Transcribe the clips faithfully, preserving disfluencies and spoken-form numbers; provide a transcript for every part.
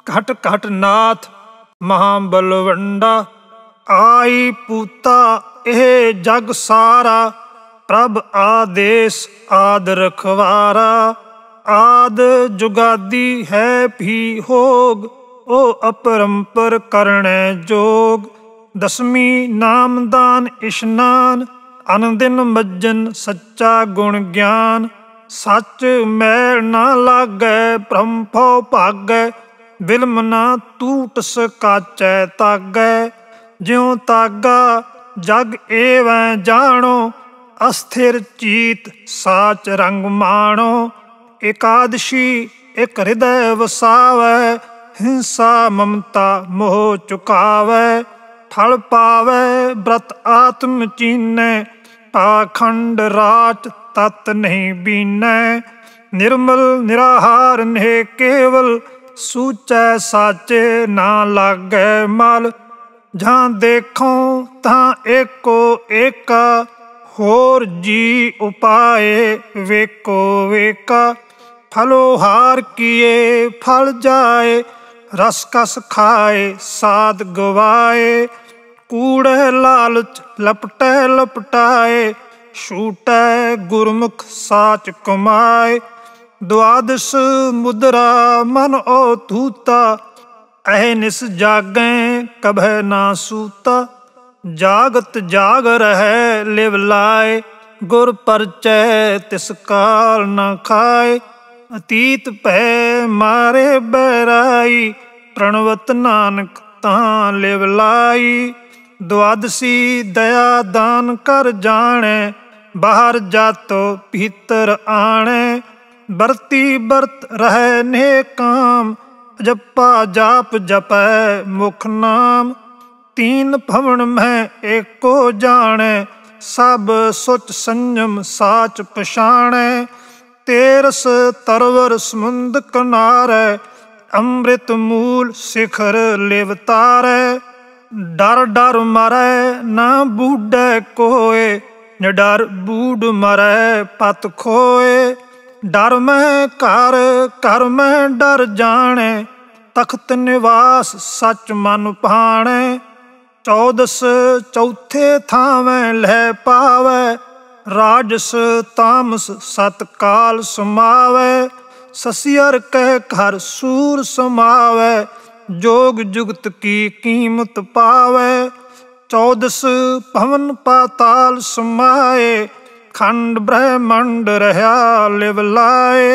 घट घट नाथ महाबलवंडा। आई पूता एह जग सारा, प्रभ आदेश आद रखवारा। आद जुगादी है भी होग, ओ अपरंपर करने जोग। दसवीं नामदान इशनान, अनदिन मज्जन सच्चा गुण ज्ञान। सच मैल ना लागै भ्रम भौ भागै, बिलम ना टूट सकाचै तागै। ज्यों तागा जग एवं जानो, अस्थिर चीत साच रंग माणो। एकादशी एक हृदय वसावै, हिंसा ममता मोह चुकावै। फल पावै व्रत आत्म चीनै, पाखंड राच तत् नहीं बीनै। निर्मल निराहार नेह केवल, सूचै साचे ना लागै मल। जहाँ देखो तहाँ एको एका, होर जी उपाय वेको वेका। फलोहार किए फल जाए, रस कस खाए साध गवाए। कूड़े लालच लपटै लपटाए, छूटै गुरमुख साच कमाए। द्वादश मुद्रा मन ओतूता, अहनिस जागें कभै ना सूता। जागत जाग रहै लिव लाए, गुर परचय तिस काल न खाए। अतीत भै मारे बैराई, प्रणवत नानक तां लिव लाई। द्वादशी दया दान कर जाने, बाहर जातो भीतर आणे। बरती बरत रहै नेह काम, जपा जाप जपै मुख नाम। तीन भवन में एको जाने, सब सुच संयम साच पछाणै। तेरस तरवर समुंद किनारे, अमृत मूल शिखर लिव तारै। डर डर मरै ना बूढ़ै कोय, निडर बूढ़ मरै पत खोए। डर में कर कर में डर जाने, तख्त निवास सच मन भाणे। चौदस चौथे थावें लह पावै, राजस तामस सत काल समावै। ससियर कह घर सूर समावै, जोग जुगत की कीमत पावै। चौदस भवन पाताल समाए, खंड ब्रह्मंड रहा लिव लाए।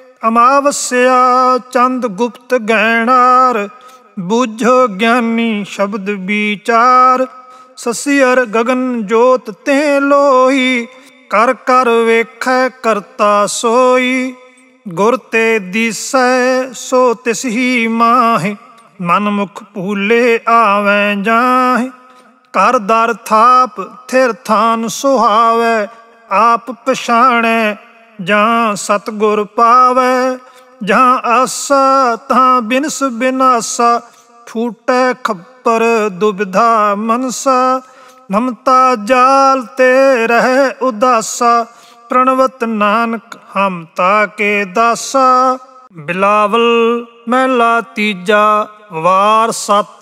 अमावस्या चंद गुप्त गैणार, बूझो ज्ञानी शब्द विचार। ससियर गगन जोत ते लोई, कर कर वेखै करता सोई। गुर ते दिसै सो तिस ही माहि, मन मुख भूले आवें जाहि। कर दर थाप थिर थान सुहावै, आप पछाणै जहाँ सतगुर पावै। जहाँ आसा तहाँ बिनस बिनासा, फूटै खप्पर दुविधा मनसा। ममता जाल ते रहे उदासा, प्रणवत नानक हम ताके दासा। बिलावल महला तीजा वार सत,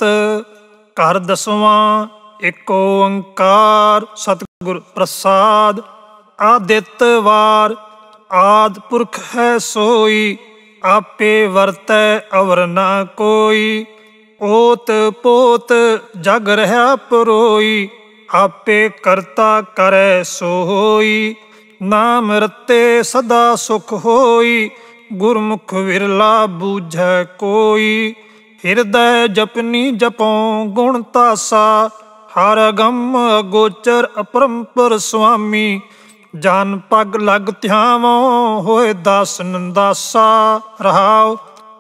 घर दसवां एक ओंकार। सतगुर प्रसाद आदित्य वार, आद पुरख है सोई। आपे वरतै अवर ना कोई, ओत पोत जग रहा परोई। आपे करता करे सो होई, नाम रते सदा सुख होई। गुरमुख विरला बूझै कोई, हृदय जपनी जपों गुण तासा। हर अगम अगोचर अपरंपर स्वामी, जान पग लग ध्यावों होए दास नंदासा। रहाओ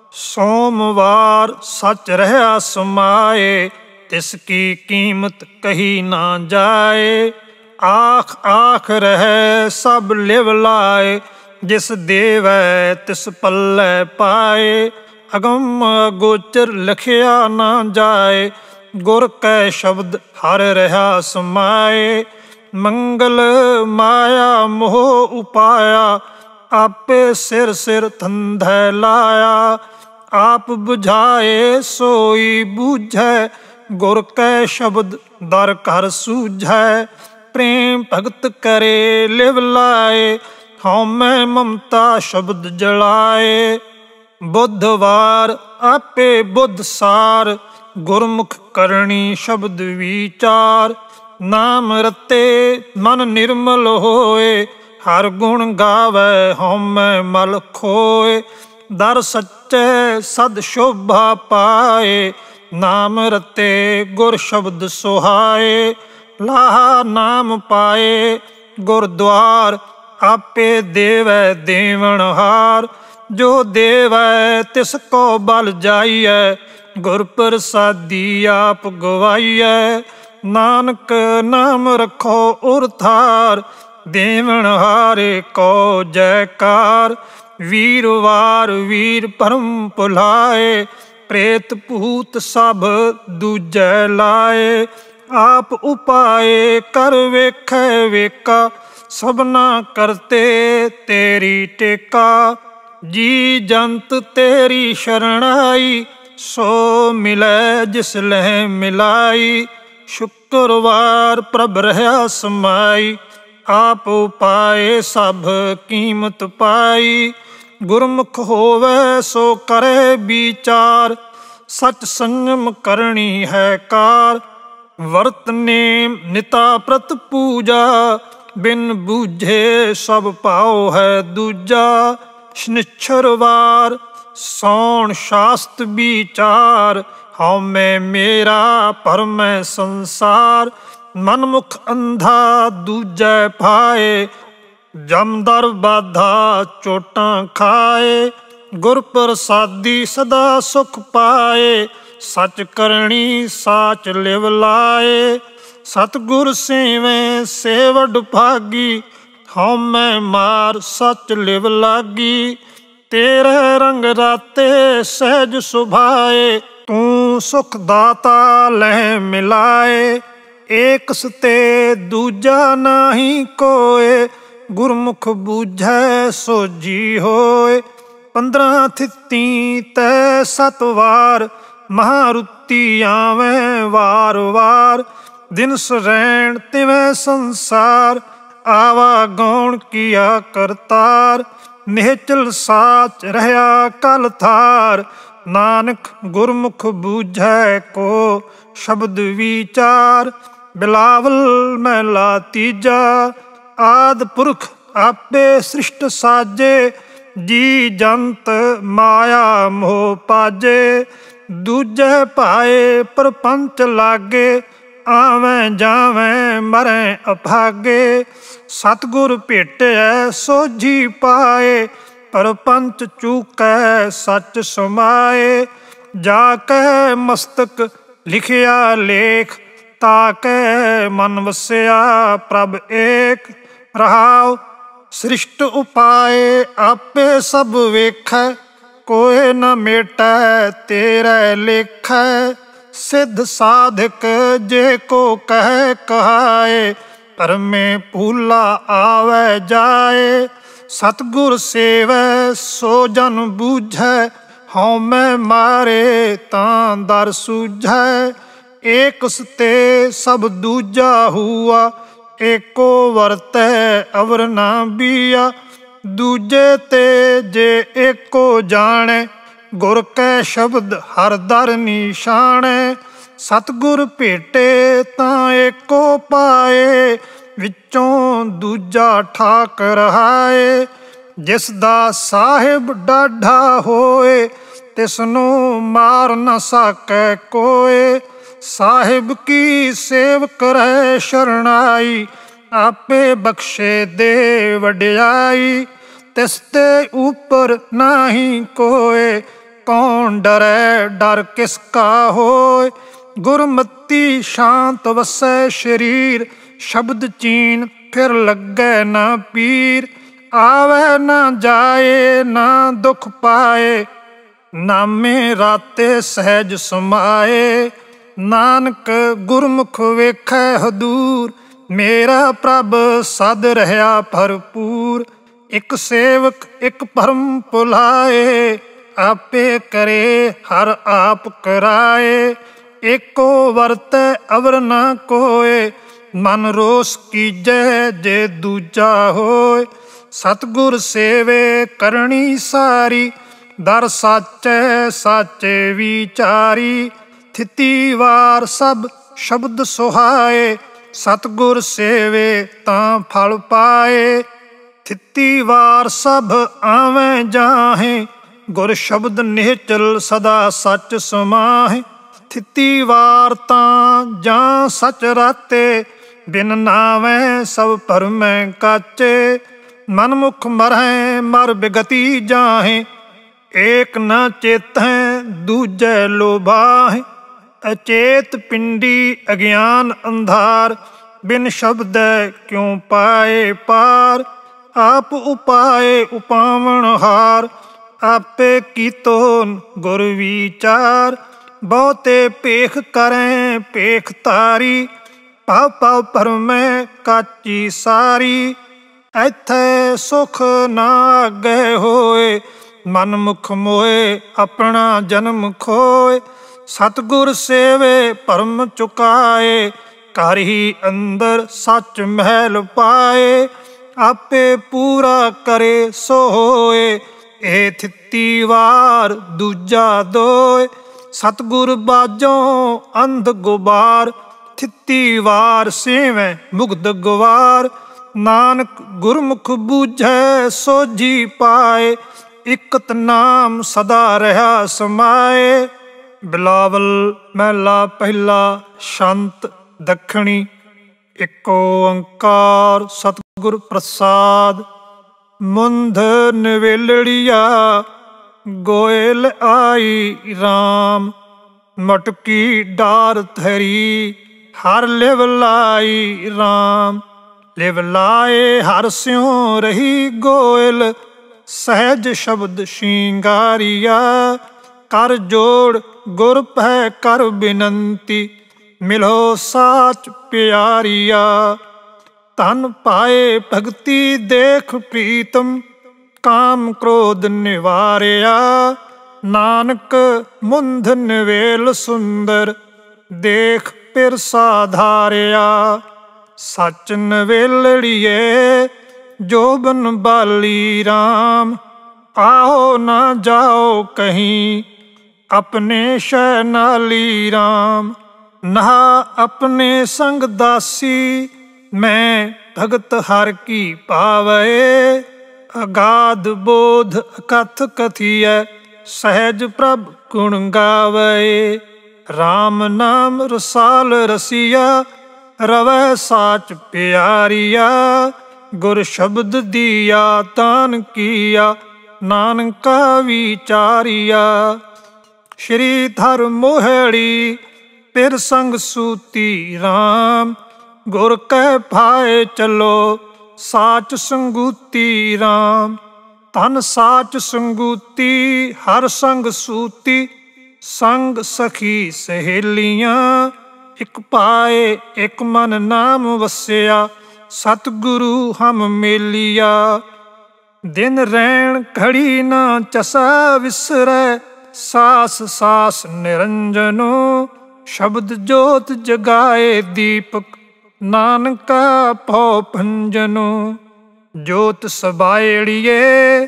सोमवार सच रहा समाए, तिसकी कीमत कही ना जाए। आख आख रहे सब लिव लाए, जिस देवै तिस पल्लै पाए। अगम अगोचर लखिया ना जाए, गुर कै शब्द हर रहा समाए। मंगल माया मोह उपाया, आपे सिर सिर धंधै लाया। आप बुझाए सोई बूझै, गुर कै शब्द दर कर सूझै। प्रेम भगत करे लिव लाए, हौमै ममता शब्द जलाए। बुधवार आपे बुध सार, गुरमुख करणी शब्द विचार। नाम रते मन निर्मल होए, हर गुण गावै हौमै मल खोए। दर सच्चे सद शोभा पाए, नाम रते गुर शब्द सुहाए। लाहा नाम पाए गुरद्वार, आपे देवै देवनहार। जो देवै तिस को बल जाइयै, गुर प्रसादी आप गवाइयै। नानक नाम रखो उर थार, देवनहारे को जयकार। वीरवार वीर परम भुलाए, प्रेत भूत सब दूजै लाए। आप उपाय कर वेखै वेका, सबना करते तेरी टेका। जी जंत तेरी शरणाई, सो मिलै जिस लह मिलाई। शुक्रवार प्रभ रहा समाई, आप उपाय सब कीमत पाई। गुरमुख होवै सो करे विचार, सच संयम करनी है कार। वर्त नेम निता प्रत पूजा, बिन बूझे सब पाओ है दूजा। शनिच्छरवार सौण शास्त्र विचार, हौमै मेरा परमै संसार। मनमुख अंधा दूजै पाए, जमदर बाधा चोटां खाए। गुर प्रसादी सदा सुख पाए, सच करणी साच लिव लाए। सतगुर सेवें सेवड भागी, हौमै मार सच लिव लागी। तेरे रंग राते सहज सुभाए, तू सुख दाता लह मिलाए। एक सते दूजा नाही कोय, गुरमुख बूझै सोझी होए। पंद्रह थित्ती तै सत वार, महारुति आवें वार वार। दिन सरैण तिवें संसार, आवा गौण किया करतार। निहचल साच रहया कल थार, नानक गुरमुख बूझै को शब्द विचार। बिलावल महला तीजा, आद पुरख आपे सृष्ट साजे। जी जंत माया मोह पाजे, दूजे पाए परपंच लागे। आवें जावें मरें अभागे, सतगुर भेटै सोझी पाए। परपंच चूकै सच समाए, जाकै मस्तक लिखिया लेख। ताकै मन वसिया प्रभ एक, रहाओ सृष्ट उपाय आपे सब वेखै। कोय न मेटै तेरै लेखै, सिद्ध साधक जे को कह कहाए। परमे भूला आवे जाए, सतगुर सेवै सो जन बूझै। हौमै मारे तां दर सूझै, एक सते सब दूजा हुआ। एको वरतै अवर ना बिया, दूजे ते जे एको जाने। गुर कै शब्द हर दर निशाने, सतगुर भेटे तां एको पाए। विचों दूजा ठाक रहाए, जिस दा साहिब डाढा होए। तिसनों मार न सकै कोय, साहिब की सेव करे शरणाई। आपे बख्शे दे वड्याई, तिसते ऊपर नाही कोय। कौन डरै डर किसका होय, गुरमति शांत वसै शरीर। शब्द चीन फिर लगे न पीर, आवे न जाए न दुख पाए। नामे राते सहज समाए, नानक गुरमुख वेखै हदूर। मेरा प्रभ सद रहया भरपूर, एक सेवक एक भरम भुलाए। आपे करे हर आप कराए। एको वरतै अवर ना कोय, मन रोस कीजै जे दूजा होय। सतगुर सेवे करनी सारी, दर साचै साचे विचारी। थिती वार सब शब्द सुहाए, सतगुर सेवे तां फल पाए। थिती वार सब आवें जाहें, गुर शब्द निहचल सदा सच समाहें। थिती वार तां जां सच राते, बिन नावें सब भरमें काचे। मन मुख मरहें मर बिगति जाहें, एक न चेतें दूजे लोभाहें। अचेत पिंडी अज्ञान अंधार, बिन शब्द क्यों पाए पार। आप उपाय उपावण हार, आपे कीतो गुर विचार। बहुते पेख करें पेख तारी, पाव पाव भरमें काची सारी। इत्थे सुख ना आगे होए, मन मुख मोए अपना जन्म खोए। सतगुर सेवे भरम चुकाए, घर ही अंदर सच महल पाए। आपे पूरा करे सो होए, ए थिती वार दूजा दोए। सतगुर बाजों अंध गुबार, थिती वार सेवें मुग्ध गवार। नानक गुरमुख बूझै सोझी पाए, इकत नाम सदा रहा समाए। बिलावल महला पहला शांत दखणी। इक ओंकार सतगुर प्रसाद। मुंध निवेलड़िया गोयल आई राम, मटकी डार धरी हर लिव लाई राम। लिव लाए हर स्यों रही गोयल, सहज शब्द शिंगारिया। कर जोड़ गुर पै कर बिनंती, मिलो साच प्यारिया। धन पाए भगति देख प्रीतम, काम क्रोध निवारिया। नानक मुंध निवेल सुंदर, देख पिर साधारिया। सच नवेलड़िए जोबन बाली राम, आओ ना जाओ कहीं अपने शह नाली राम। नहा अपने संग दासी, मैं भगत हर की पावे। अगाध बोध कथ कथिय, सहज प्रभ गुण गावे। राम नाम रसाल रसिया, रवै साच प्यारिया। गुर शब्द दिया तान किया, नानका विचारिया। श्री धर मोहड़ी पिर संग सूती राम, गुर कह भाए चलो साच संगूती राम। धन साच संगूती हर संग सूती, संग सखी सहेलियां। इक पाए एक मन नाम वसिया, सतगुरु हम मेलिया। दिन रैन घड़ी ना चसा विसरै, सास सास निरंजनो। शब्द जोत जगाए दीपक, नानका भौ भंजनो। जोत सबायड़िए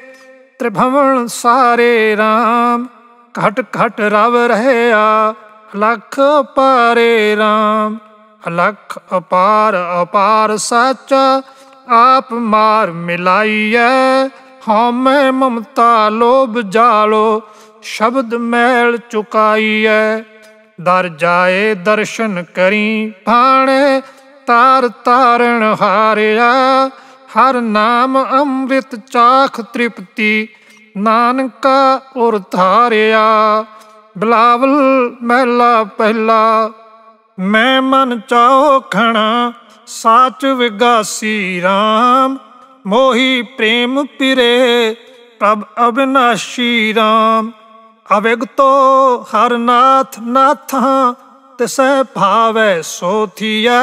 त्रिभुवन सारे राम, घट घट रव रहया अलख अपारे राम। अलख अपार अपार साचा, आप मार मिलाइए। हौमै ममता लोभ जालो, शब्द मैल चुकाइए। दर जाए दर्शन करी भाणे, तार तारण हारिया। हर नाम अमृत चाख तृप्ति, नानका उर धारिया। बिलावल महला पहला। मैं मन चाहो खणा, साच विगासी राम। मोही प्रेम पिरे, प्रभ अविनाशी राम। अविगतो हर नाथ नाथा, तिसै भावै सो थियै।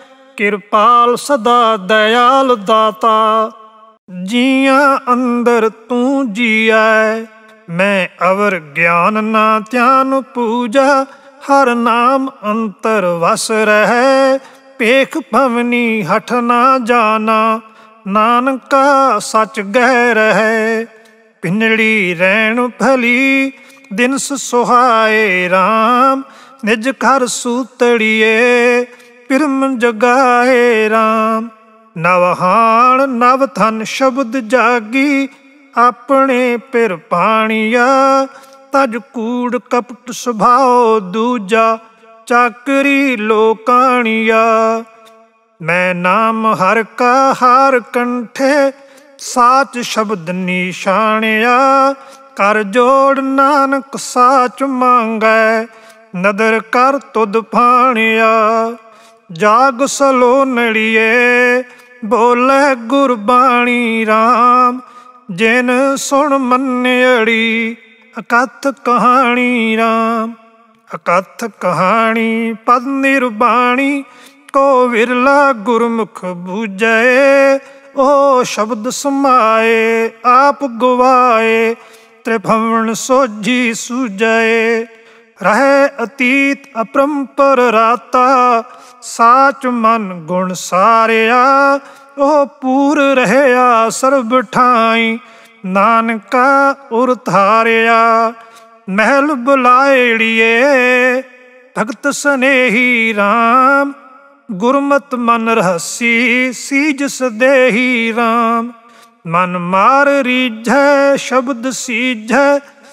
कृपाल सदा दयाल दाता, जिया अंदर तू जियै। मैं अवर ज्ञान ना ध्यान पूजा, हर नाम अंतर वस रहे। पेख भवनी हठ ना जाना, नानका सच गह रहे। पिंजड़ी रैन भली दिनस सुहाए राम, निज घर सूतड़िए पिरम जगाए राम। नवहान नव धन शब्द जागी, अपने पिर पाणिया। तज कूड़ कपट सुभाओ दूजा, चाकरी लोकाणिया। मैं नाम हर का हार कंठे, साच शब्द निशानिया। कर जोड़ नानक साच मांगै, नदर कर तुद फाणिया। जाग सलो नड़िए बोले गुरबाणी राम, जिन सुन मन्यड़ी अकथ कहानी राम। अकथ कहानी पद निर्बाणी, को विरला गुरमुख बूझे। ओ शब्द समाए आप गवाए, त्रिभुवन सोझी सूझे। रहे अतीत अपरंपर राता, साच मन गुण सारिया। ओ पूर रहया सर्ब ठाई, नानका उर धारिया। महल बुलाएड़िए भगत स्नेही राम, गुरमत मन रहसी सीज सदेही राम। मन मार रीझै शब्द सीझै,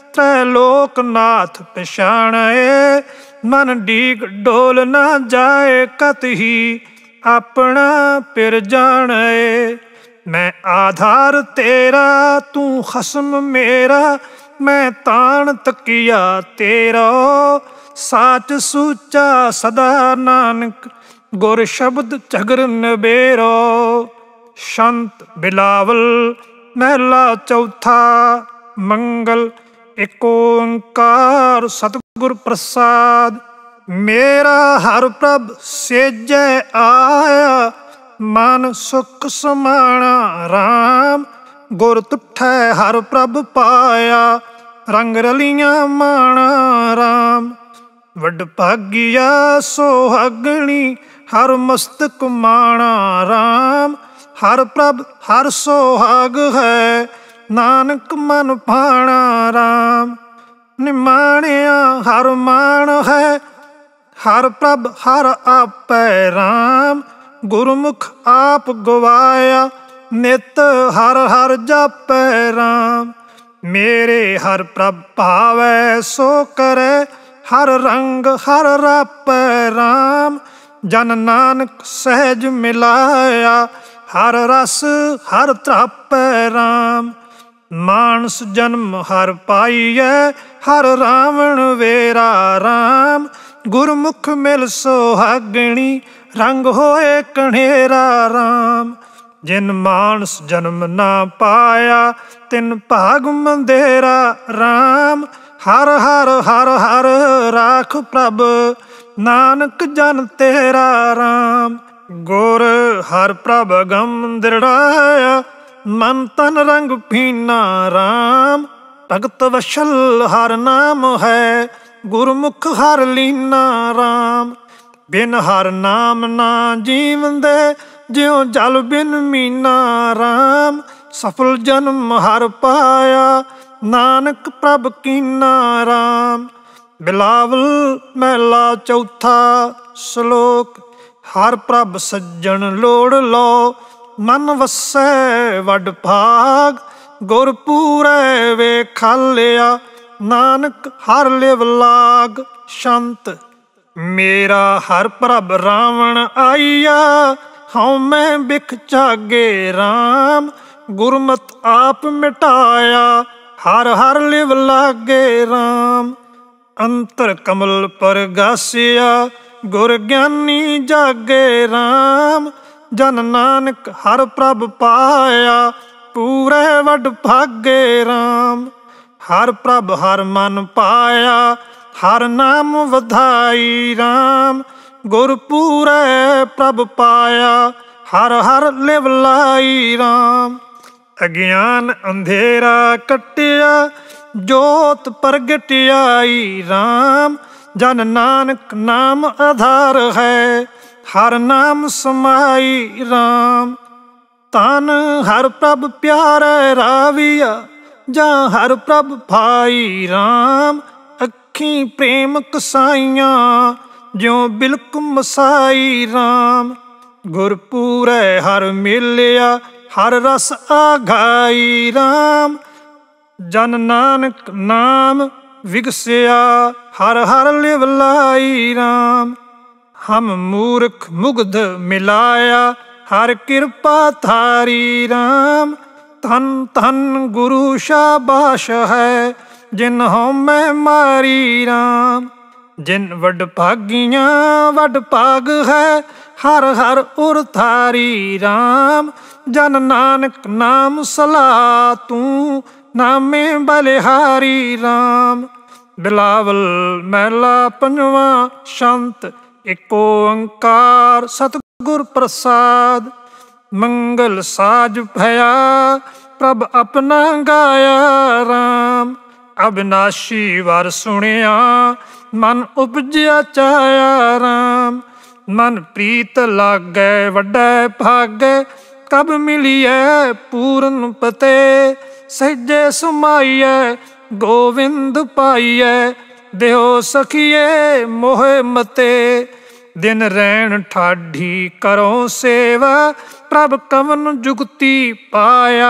त्रैलोकनाथ पछाणे। मन डीग डोल न जाए कतही, अपना पिर जाने। मैं आधार तेरा तू खसम मेरा, मैं तान तकिया तेरा। साच सूचा सदा नानक, गुर शब्द झगर नबेरो। संत बिलावल महला चौथा। मंगल एक ओंकार सतगुर प्रसाद। मेरा हर प्रभ सेजै आया, मन सुख समाना राम। गुर तुठै हर प्रभ पाया, रंग रलियां माना राम। वड भागिया सोहागणी, हर मस्तक माना राम। हर प्रभ हर सोहाग है, नानक मन भाना राम। निमाणिया हर मान है, हर प्रभ हर आपै राम। गुरमुख आप गवाया, नित हर हर जापै राम। मेरे हर प्रभ भावै सो करे, हर रंग हर रापै राम। जन नानक सहज मिलाया, हर रस हर त्रापै राम। मानस जन्म हर पाइयै, हर रावण वेरा राम। गुरमुख मिल सोहागणी, रंग होए कण्हेरा राम। जिन मानस जन्म ना पाया, तिन भाग मंदेरा राम। हर हर हर हर राख प्रभ, नानक जन तेरा राम। गुर हर प्रभ गम दृढ़ाया, मन तन रंग पीना राम। भगत वशल हर नाम है, गुरमुख हर लीना राम। बिन हर नाम ना जीवन दे, ज्यों जल बिन मीना राम। सफल जन्म हर पाया, नानक प्रभ कीना राम। बिलावल महला चौथा। श्लोक। हर प्रभ सज्जन लोड़ लो, मन वसै वड भाग। गुर पूरै वे खालिया, नानक हर लिव लाग। संत। मेरा हर प्रभ रावण आईया, हऊँ मैं बिख जागे राम। गुरमत आप मिटाया, हर हर लिव लागे राम। अंतर कमल पर गासिया, गुर ज्ञानी जागे राम। जन नानक हर प्रभ पाया, पूरे वड भागे राम। हर प्रभ हर मन पाया, हर नाम वधाई राम। गुर पूरे प्रभ पाया, हर हर लिव लाई राम। अज्ञान अंधेरा कटिया, जोत प्रगट आई राम। जन नानक नाम आधार है, हर नाम समाई राम। तन हर प्रभ प्यारे राविया, जा हर प्रभ भाई राम। अखी प्रेम कसाइया, ज्यों बिलक मसाई राम। गुरपूरे हर मिलिया, हर रस आघाई राम। जन नानक नाम विगसिया, हर हर लिव लाई राम। हम मूर्ख मुग्ध मिलाया, हर कृपा थारी राम। धन धन गुरु शाबाश है, जिन हों मैं मारी राम। जिन वड भागियां वड भाग है, हर हर उर थारी राम। जन नानक नाम सलाह तू, नामे बलिहारी राम। बिलावल मैला पंजवा शंत, एक ओंकार सतगुर प्रसाद। मंगल साज भया, प्रभ अपना गाया राम। अविनाशी वर सुनिया, मन उपजिया चाया राम। मन प्रीत लागै वड्डे भागे, कब मिलिए पूरन पते। सहजे समाइए गोविंद पाइए, देहो सखिए मोहे मते। दिन रैन ठाढ़ी करो सेवा, प्रभ कवन जुगति पाया।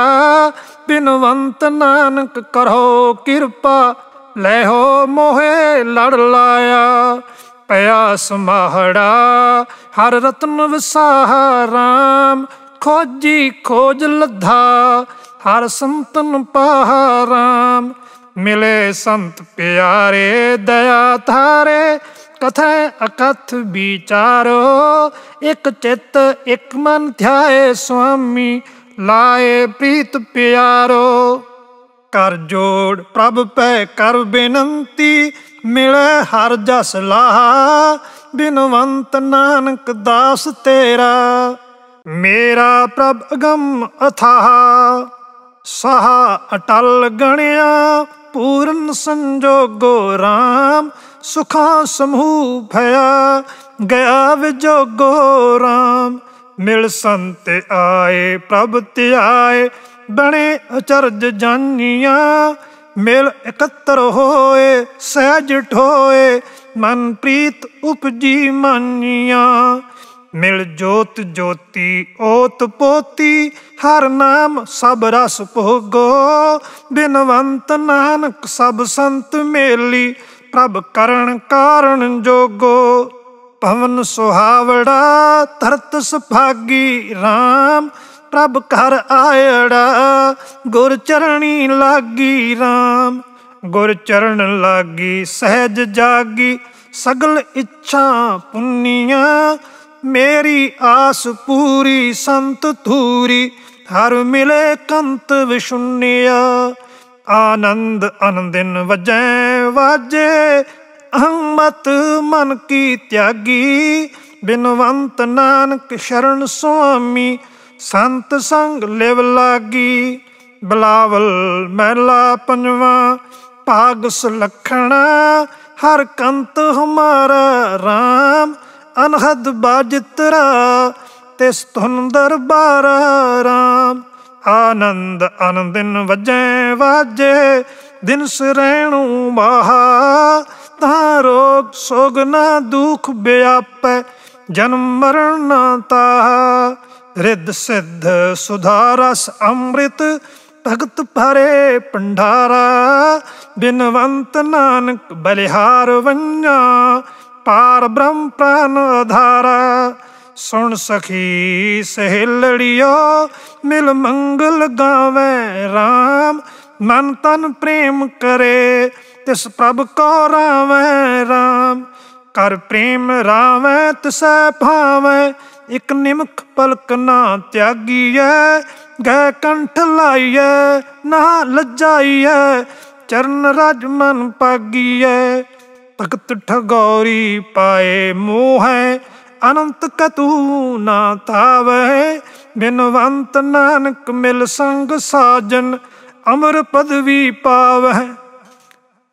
बिनवंत नानक करो कृपा, लहो मोहे लड़ लाया। पया समाहड़ा हर रत्न विसाहा राम। खोजी खोज लद्धा, हर संतन पाहा राम। मिले संत प्यारे दया थारे, कथा अकथ विचारो। एक चित एक मन ध्याए स्वामी, लाए प्रीत प्यारो। कर जोड़ प्रभ पै कर बेनंती, मिले हर जस लाहा। बिनवंत नानक दास तेरा, मेरा प्रभ अगम अथाह। सहा अटल गणिया, पूरन संजोगो राम। सुखा समूह भया, गया विजोगो राम। मिल संत आए प्रभ त्याए, बने अचरज जानिया। मिल एकत्र होए सहज ठोए, मन प्रीत उपजी मानिया। मिल जोत ज्योति ओत पोती, हर नाम सब रस भोगो। बिनवंत नानक सब संत मेली, प्रभ करण कारण जोगो। पवन सुहावड़ा धरत सुभागी राम। प्रभ घर आयड़ा, गुर चरणी लागी राम। गुर चरण लागी सहज जागी, सगल इच्छा पुनिया। मेरी आस पूरी संत थूरी, हर मिले कंत विशुनिया। आनंद अनदिन वजै वाजे, अहमत मन की त्यागी। बिनवंत नानक शरण स्वामी, संत संग लिव लागी। बिलावल मैला पंजवा, भाग सुलखना। हर कंत हमारा राम। अनहद बाजितरा, तिस धुन दरबारा राम। आनंद अनदिन वजै वाजे, दिन सरैणु बाहा। तां रोग सोग ना दुख व्यापै, जन्म मरण ना ताहा। रिद्ध सिद्ध सुधा रस अमृत, भगत भरे भंडारा। बिनवंत नानक बलिहार वंजा, पार ब्रह्म प्राण आधारा। सुन सखी सहेलड़ियो, मिल मंगल गावे राम। मन तन प्रेम करे, तिस प्रभ को रावै राम। कर प्रेम रावै तिसै भावै, एक निमख पलक ना त्यागीऐ। गै कंठ लाइऐ ना लज्जाइऐ, चरण रज मन पागीऐ। भगत ठगौरी पाए मोहै, अनंत कतू ना तावै। बिनवंत नानक मिल संग साजन, अमर पदवी पावै।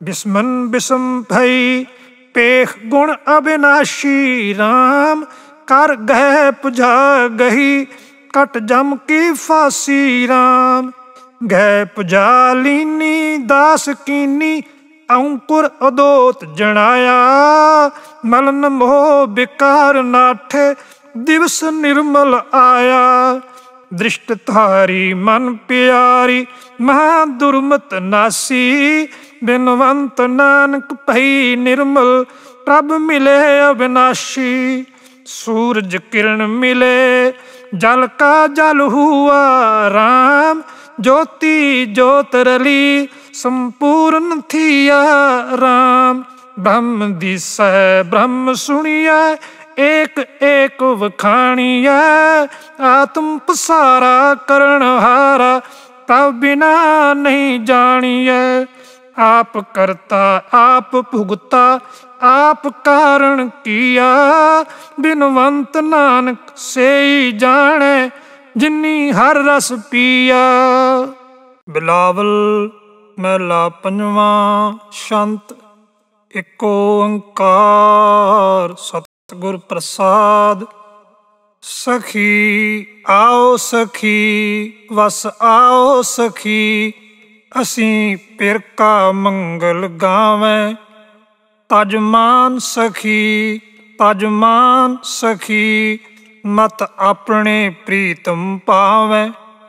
बिस्मन बिस्म भई पेख गुण अविनाशी राम। कर गह पुझा गही कट जम की फांसी राम। गह पुझा लीनी दास कीनी अंकुर अदोत जनाया। मलन मोह बिकार नाठे दिवस निर्मल आया। दृष्ट थारी मन प्यारी महा दुर्मत नासी। बिनवंत नानक भई निर्मल प्रभ मिले अविनाशी। सूरज किरण मिले जल का जल हुआ राम। ज्योति ज्योत रली संपूर्ण थिया राम। ब्रह्म दिसै ब्रह्म सुनिया एक एक वखाणिया। आत्म पसारा करण हारा तब बिना नहीं जानिए। आप करता आप भुगता आप कारण किया। बिनवंत नानक से ही जाने जिन्नी हर रस पिया। बिलावल महला पंजवा। शांत एको ओंकार सतगुर प्रसाद। सखी आओ सखी वस आओ सखी। असी पिर का मंगल गावें। तजमान सखी तजमान सखी मत अपने प्रीतम पावें।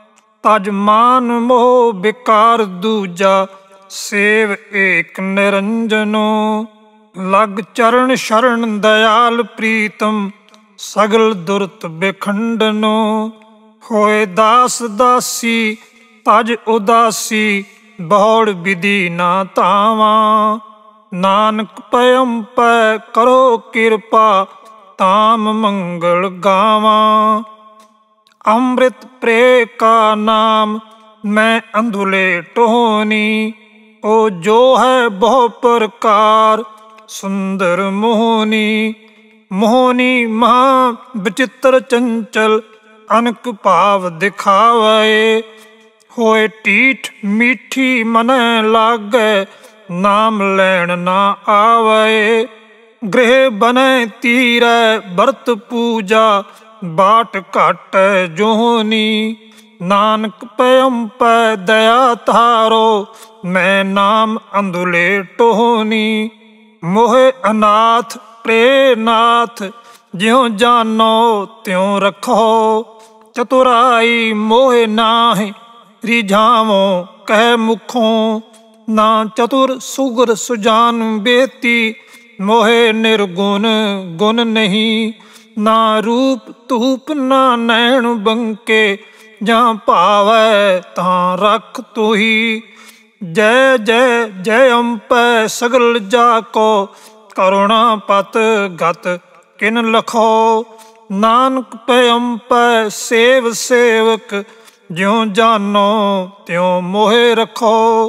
तजमान मोह बिकार दूजा सेव एक निरंजनो। लग चरण शरण दयाल प्रीतम सगल दुर्त बिखंडनो। होए दास दासी तज उदासी बहुड़ विधि ना तावा। नानक पयम पै करो कृपा ताम मंगल गावा। अमृत प्रे का नाम मैं अंधुले टोहनी। ओ जो है बहु प्रकार सुंदर मोहनी। मोहनी महा विचित्र चंचल अनक भाव दिखावे। होए टीठ मीठी मन लागे नाम लैन ना आवे। गृह बने तीरै बरत पूजा बाट घट जोहनी। नानक पयम पै दया थारो मैं नाम अंधुले टोहनी। मोहे अनाथ प्रे नाथ ज्यों जानो त्यों रखो। चतुराई मोहे नाहि रिझावो कह मुखों। ना चतुर सुगर सुजान बेती मोहे निर्गुण गुण नहीं। ना रूप धूप ना नैण बंके जहाँ पावै तहाँ रख तू ही। जय जय जय अम्पै सगल जाको करुणा पत गत किन लखो। नानक पयम पै सेव सेवक ज्यों जानो त्यों मोहे रखो।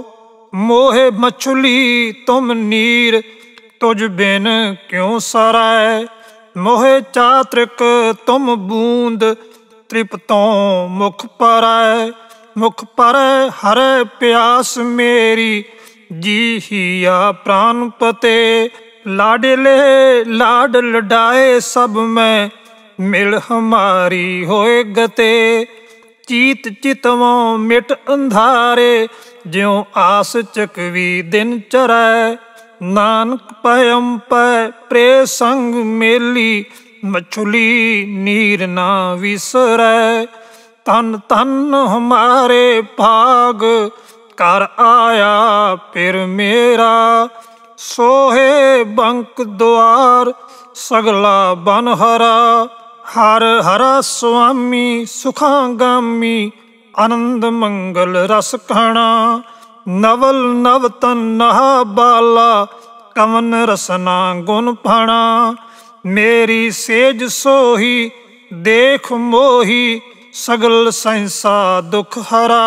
मोहे मछली तुम नीर तुझ बिन क्यों सराय। मोहे चात्रिक तुम बूंद तृप्तों मुख परै। मुख परै हरै प्यास मेरी जी हिया प्राण पते। लाडले लाड लडाए सब में मिल हमारी होए गते। चीत चितवों मिट अंधारे ज्यों आस चकवी दिन चरै। नानक पयम पै प्रे संग मेली मछली नीर ना विसरै। तन तन हमारे भाग कर आया फिर मेरा। सोहे बंक द्वार सगला बन हरा। हर हरा स्वामी सुखागामी आनंद मंगल रस खाना। नवल नवतन नहा बाला कवन रसना गुण फाना। मेरी सेज सोही देख मोही सगल संसा दुख हरा।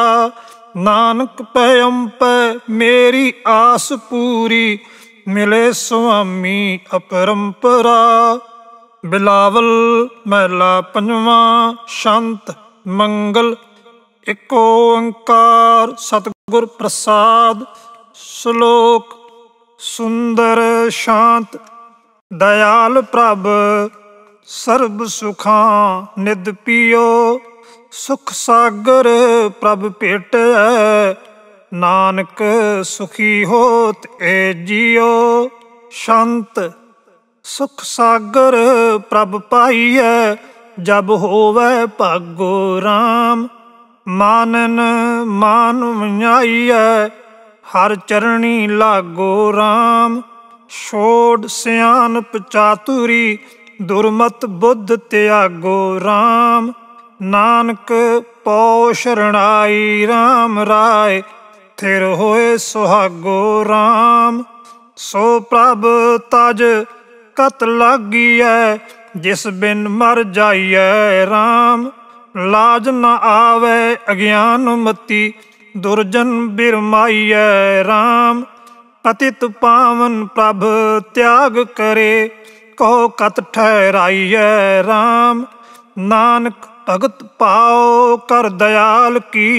नानक पयम पै मेरी आस पूरी मिले स्वामी अपरंपरा। बिलावल महला पंजवा। शांत मंगल एको ओंकार सतगुर प्रसाद। श्लोक सुंदर शांत दयाल प्रभ सर्ब सुखां निध पियो। सुख सागर प्रभ भेटै नानक सुखी होत ए जियो। शांत सुख सागर प्रभ पाइयै जब होवै भागो राम। मानन मान मनाइयै हर चरणी लागो राम। छोड़ सियानप चातुरी दुर्मत बुद्ध त्यागो राम। नानक पौ शरणाई राम राय थिर होए सुहागो राम। सो प्रभ तज कत लागियै जिस बिन मर जाइयै राम। लाज न आवे अज्ञान मति दुर्जन बिरमाइयै राम। पतित पावन प्रभ त्याग करे कहो कत ठहराइयै राम। नानक भगत पाओ कर दयाल की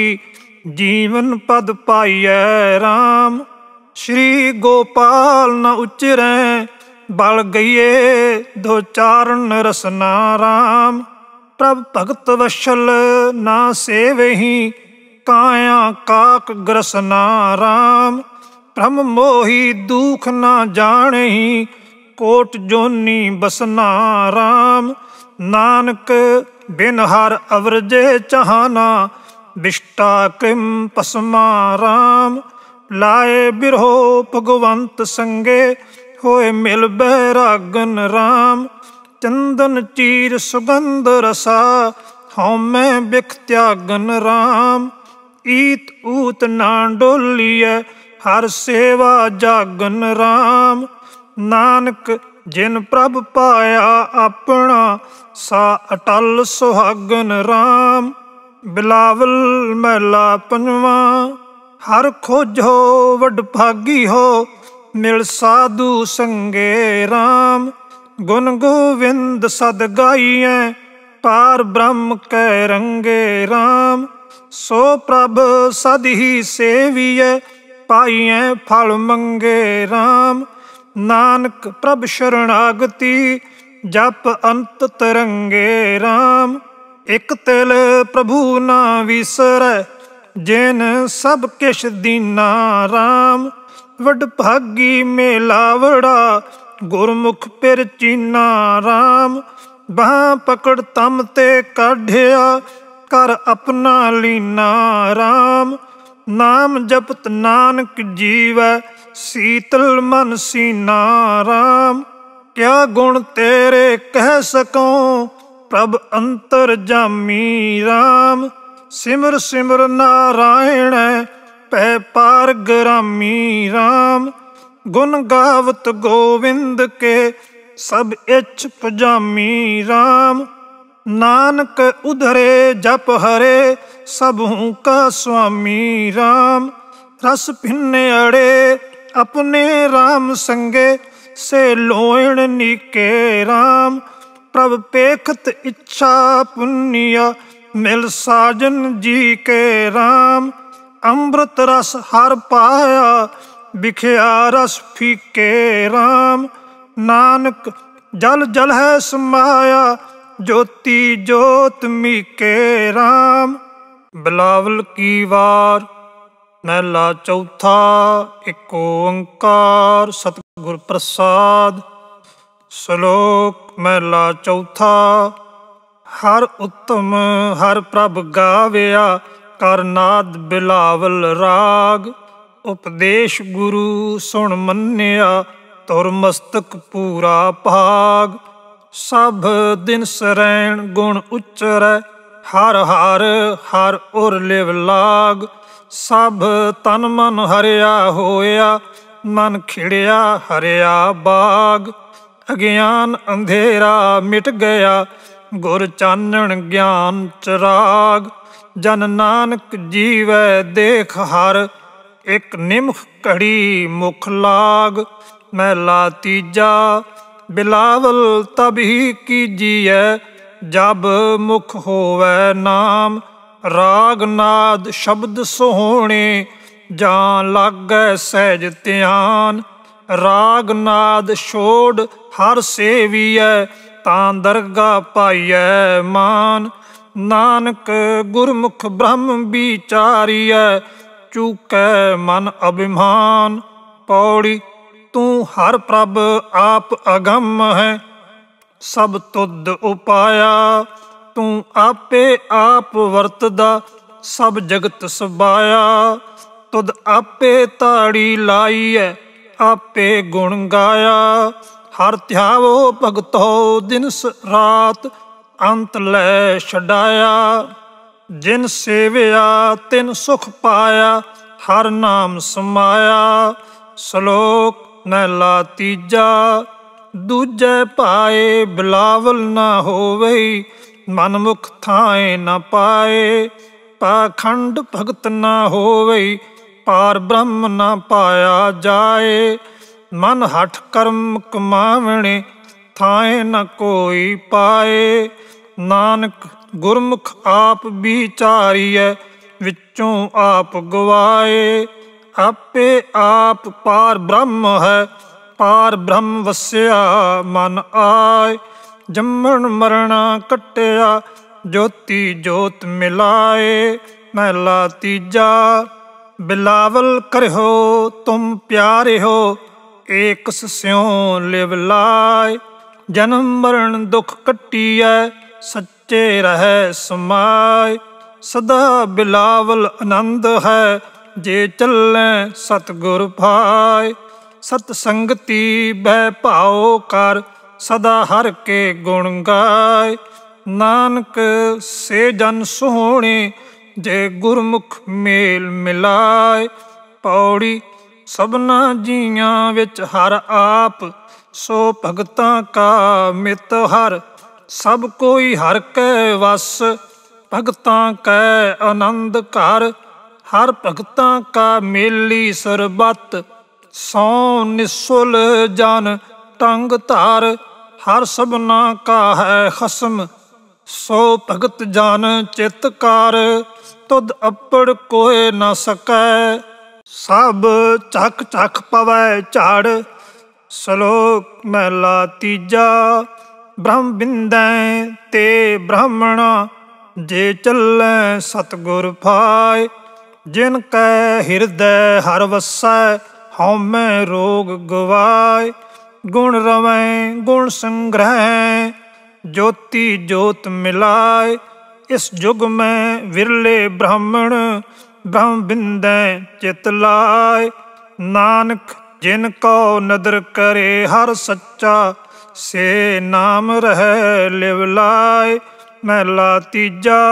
जीवन पद पाइयै राम। श्री गोपाल न उचरें बल गईए दो चारण रसना राम। प्रभ भगत वशल ना सेवही काया काक ग्रसना राम। भ्रम मोही दुख ना जानही कोट जोनी बसना राम। नानक बिन हर अवरजे चाहना विष्टा कृम पसमा राम। लाए बिरहो भगवंत संगे होए मिल बैरागन राम। चंदन चीर सुगंध रसा हौमै बिख त्यागन राम। ईत ऊत ना डोलिए हर सेवा जागन राम। नानक जिन प्रभ पाया अपना सा अटल सुहागन राम। बिलावल महला पंजवा हर खोजो वड भागी हो मिल साधु संगे राम। गुण गोविंद सद गाइए पार ब्रह्म कै रंगे राम। सो प्रभ सद ही सेविए पाइए फल मंगे राम। नानक प्रभ शरणागति जप अंत तरंगे राम। एक तिल प्रभु ना विसरै जिन सब किश दीना राम। वड भागी मेलावड़ा गुरमुख पिर चीना राम। बाह पकड़ तम ते काढ़िया कर अपना लीना राम। नाम जपत नानक जीवै शीतल मन सीना राम। क्या गुण तेरे कह सकों प्रभ अंतर जामी राम। सिमर सिमर नारायण पै पार ग्रामी राम। गुण गावत गोविंद के सब इच्छ पजामी राम। नानक उधरे जप हरे सबहू का स्वामी राम। रस भिन्ने अड़े अपने राम संगे से लोयण नीके राम। प्रभ पेखत इच्छा पुण्य मिल साजन जी के राम। अमृत रस हर पाया बिखया रस फीके राम। नानक जल जल है समाया ज्योति ज्योत मीके राम। बिलावल की वार महला चौथा एक ओंकार सतगुर प्रसाद। श्लोक महला चौथा हर उत्तम हर प्रभ गाविया करनाद बिलावल राग। उपदेश गुरु सुन मन्निया तुर मस्तक पूरा भाग। सब दिन सरैण गुण उच्चरै हर हर हर उर लिव लाग। सब तन मन हरिया होया मन खिड़िया हरिया बाग। अज्ञान अंधेरा मिट गया गुर चानण ज्ञान चराग। जन नानक जीवै देख हर एक निमख घड़ी मुख लाग। महला तीजा बिलावल तब ही कीजिए जब मुख होवै नाम। राग नाद शब्द सोहणे जां लागै सहज ध्यान। ਰਾਗ ਨਾਦ ਛੋੜ ਹਰ ਸੇਵੀਐ, ਤਾਂ ਦਰਗਾ ਪਾਈਐ ਮਾਨ। ਨਾਨਕ ਗੁਰਮੁਖ ਬ੍ਰਹਮ ਵਿਚਾਰੀਐ, ਚੂਕੈ ਮਨ ਅਭਿਮਾਨ। ਪੌੜੀ ਤੂੰ ਹਰ ਪ੍ਰਭ ਆਪ ਅਗੰਮ ਹੈ, ਸਭ ਤੁਧ ਉਪਾਇਆ। ਤੂੰ ਆਪੇ ਆਪ ਵਰਤਦਾ, ਸਭ ਜਗਤ ਸਬਾਇਆ। ਤੁਧ ਆਪੇ ਤਾੜੀ ਲਾਈਐ, ਆਪੇ ਗੁਣ ਗਾਇਆ। ਹਰ ਧਿਆਵੋ ਭਗਤੋ ਦਿਨਸ ਰਾਤ, ਅੰਤ ਲੈ ਛਡਾਇਆ। ਜਿਨ ਸੇਵਿਆ ਤਿਨ ਸੁਖ ਪਾਇਆ, ਹਰ ਨਾਮ ਸਮਾਇਆ। ਸ਼ਲੋਕ ਮਹਿਲਾ ਤੀਜਾ। ਦੂਜੈ ਪਾਏ ਬਿਲਾਵਲ ਨਾ ਹੋਵੇ, ਮਨ ਮੁਖ ਥਾਏ ਨਾ ਪਾਏ। ਪਾਖੰਡ ਭਗਤ ਨਾ ਹੋਵੇ, ਪਾਰ ਬ੍ਰਹਮ ਨਾ ਪਾਇਆ ਜਾਏ। ਮਨ ਹਠ ਕਰਮ ਕਮਾਵਣੇ, ਥਾਏ ਨਾ ਕੋਈ ਪਾਏ। ਨਾਨਕ ਗੁਰਮੁਖ ਆਪ ਵਿਚਾਰੀਐ, ਵਿੱਚੋਂ ਆਪ ਗਵਾਏ। ਆਪੇ ਆਪ ਪਾਰ ਬ੍ਰਹਮ ਹੈ, ਪਾਰ ਬ੍ਰਹਮ ਵਸਿਆ ਮਨ ਆਏ। ਜੰਮਣ ਮਰਣਾ ਕੱਟਿਆ, ਜੋਤੀ ਜੋਤ ਮਿਲਾਏ। ਮਹਿਲਾ ਤੀਜਾ। ਬਿਲਾਵਲ ਕਰਿਓ ਤੁਮ ਪਿਆਰਿਓ, ਏਕਸ ਸਿਉ ਲਿਵ ਲਾਇ। ਜਨਮ ਮਰਨ ਦੁਖ ਕੱਟੀਐ, ਸੱਚੇ ਰਹਿ ਸਮਾਏ। ਸਦਾ ਬਿਲਾਵਲ ਆਨੰਦ ਹੈ, ਜੇ ਚੱਲੈ ਸਤਿਗੁਰ ਭਾਇ। ਸਤ ਸੰਗਤੀ ਬਹਿ ਭਾਉ ਕਰ, ਸਦਾ ਹਰਿ ਕੇ ਗੁਣ ਗਾਏ। ਨਾਨਕ ਸੇ ਜਨ ਸੋਹਣੇ, ਜੇ ਗੁਰਮੁਖ ਮੇਲ ਮਿਲਾਏ। ਪੌੜੀ ਸਭਨਾ ਜੀਆਂ ਵਿੱਚ ਹਰ ਆਪ, ਸੋ ਭਗਤਾਂ ਕਾ ਮਿਤ ਹਰਿ। ਸਭ ਕੋਈ ਹਰਿ ਕੈ ਵਸ, ਭਗਤਾਂ ਕੈ ਆਨੰਦ ਘਰ। ਹਰ ਭਗਤਾਂ ਕਾ ਮੇਲੀ ਸਰਬੱਤ, ਸੋ ਨਿਸੁਲ ਜਨ ਟੰਗ ਧਰ। ਹਰ ਸਭਨਾ ਕਾ ਹੈ ਖਸਮ, ਸੋ ਭਗਤ ਜਨ ਚਿਤ ਕਰ। ਤੁਧ ਅੱਪੜ ਕੋਇ ਨਾ ਸਕੈ, ਸਭ ਚੱਕ ਚੱਕ ਪਵੈ ਝੜ। ਸ਼ਲੋਕ ਮਹਿਲਾ ਤੀਜਾ। ਬ੍ਰਹਮ ਬਿੰਦੈ ਤੇ ਬ੍ਰਾਹਮਣਾ, ਜੇ ਚੱਲੈ ਸਤਿਗੁਰ ਭਾਇ। ਜਿਨ ਕੈ ਹਿਰਦੈ ਹਰਿ ਵਸੈ, ਹਉਮੈ ਰੋਗ ਗਵਾਏ। ਗੁਣ ਰਵੈ ਗੁਣ ਸੰਗ੍ਰਹਿ, ਜੋਤੀ ਜੋਤ ਮਿਲਾਏ। ਇਸ ਜੁਗ ਮੈਂ ਵਿਰਲੇ ਬ੍ਰਾਹਮਣ, ਬ੍ਰਹਮ ਬਿੰਦੈ ਚਿਤ ਲਾਏ। ਨਾਨਕ ਜਿਨ ਕੋ ਨਦਰ ਕਰੇ ਹਰ ਸੱਚਾ, ਸੇ ਨਾਮ ਰਹਿ ਲਿਵ ਲਾਏ। ਮਹਿਲਾ ਤੀਜਾ।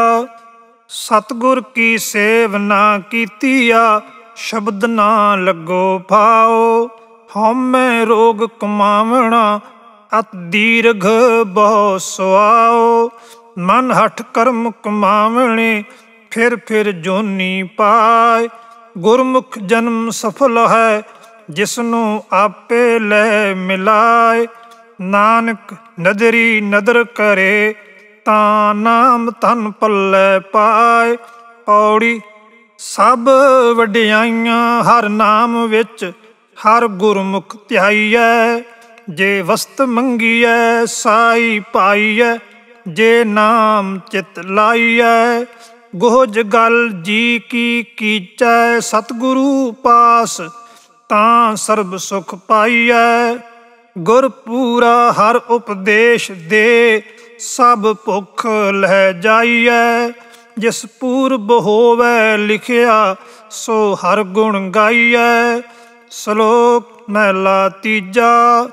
ਸਤਿਗੁਰ ਕੀ ਸੇਵ ਨਾ ਕੀਤੀਆ, ਸ਼ਬਦ ਨਾ ਲੱਗੋ ਭਾਉ। ਹਉਮੈ ਰੋਗ ਕਮਾਵਣਾ, ਅਤ ਦੀਰਘ ਬਹੁ ਸੁਆਓ। ਮਨ ਹਠ ਕਰਮ ਕਮਾਵਣੇ, ਫਿਰ ਫਿਰ ਜੋਨੀ ਪਾਏ। ਗੁਰਮੁਖ ਜਨਮ ਸਫਲ ਹੈ, ਜਿਸਨੂੰ ਆਪੇ ਲੈ ਮਿਲਾਏ। ਨਾਨਕ ਨਦਰੀ ਨਦਰ ਕਰੇ, ਤਾਂ ਨਾਮ ਧਨ ਪੱਲੇ ਪਾਏ। ਪੌੜੀ ਸਭ ਵਡਿਆਈਆਂ ਹਰ ਨਾਮ ਵਿੱਚ, ਹਰ ਗੁਰਮੁਖ ਧਿਆਈਐ। ਜੇ ਵਸਤ ਮੰਗੀਐ ਸਾਈ ਪਾਈਐ, ਜੇ ਨਾਮ ਚਿਤ ਲਾਈਐ। ਗੋਜ ਗਲ ਜੀ ਕੀ ਕੀਚੈ, ਸਤਿਗੁਰੂ ਪਾਸ ਤਾਂ ਸਰਬ ਸੁਖ ਪਾਈਐ। ਗੁਰ ਪੂਰਾ ਹਰ ਉਪਦੇਸ਼ ਦੇ, ਸਭ ਭੁੱਖ ਲੈ ਜਾਈਐ। ਜਿਸ ਪੂਰਬ ਹੋਵੈ ਲਿਖਿਆ, ਸੋ ਹਰ ਗੁਣ ਗਾਈਐ। ਸ਼ਲੋਕ ਮਹਿਲਾ ਤੀਜਾ।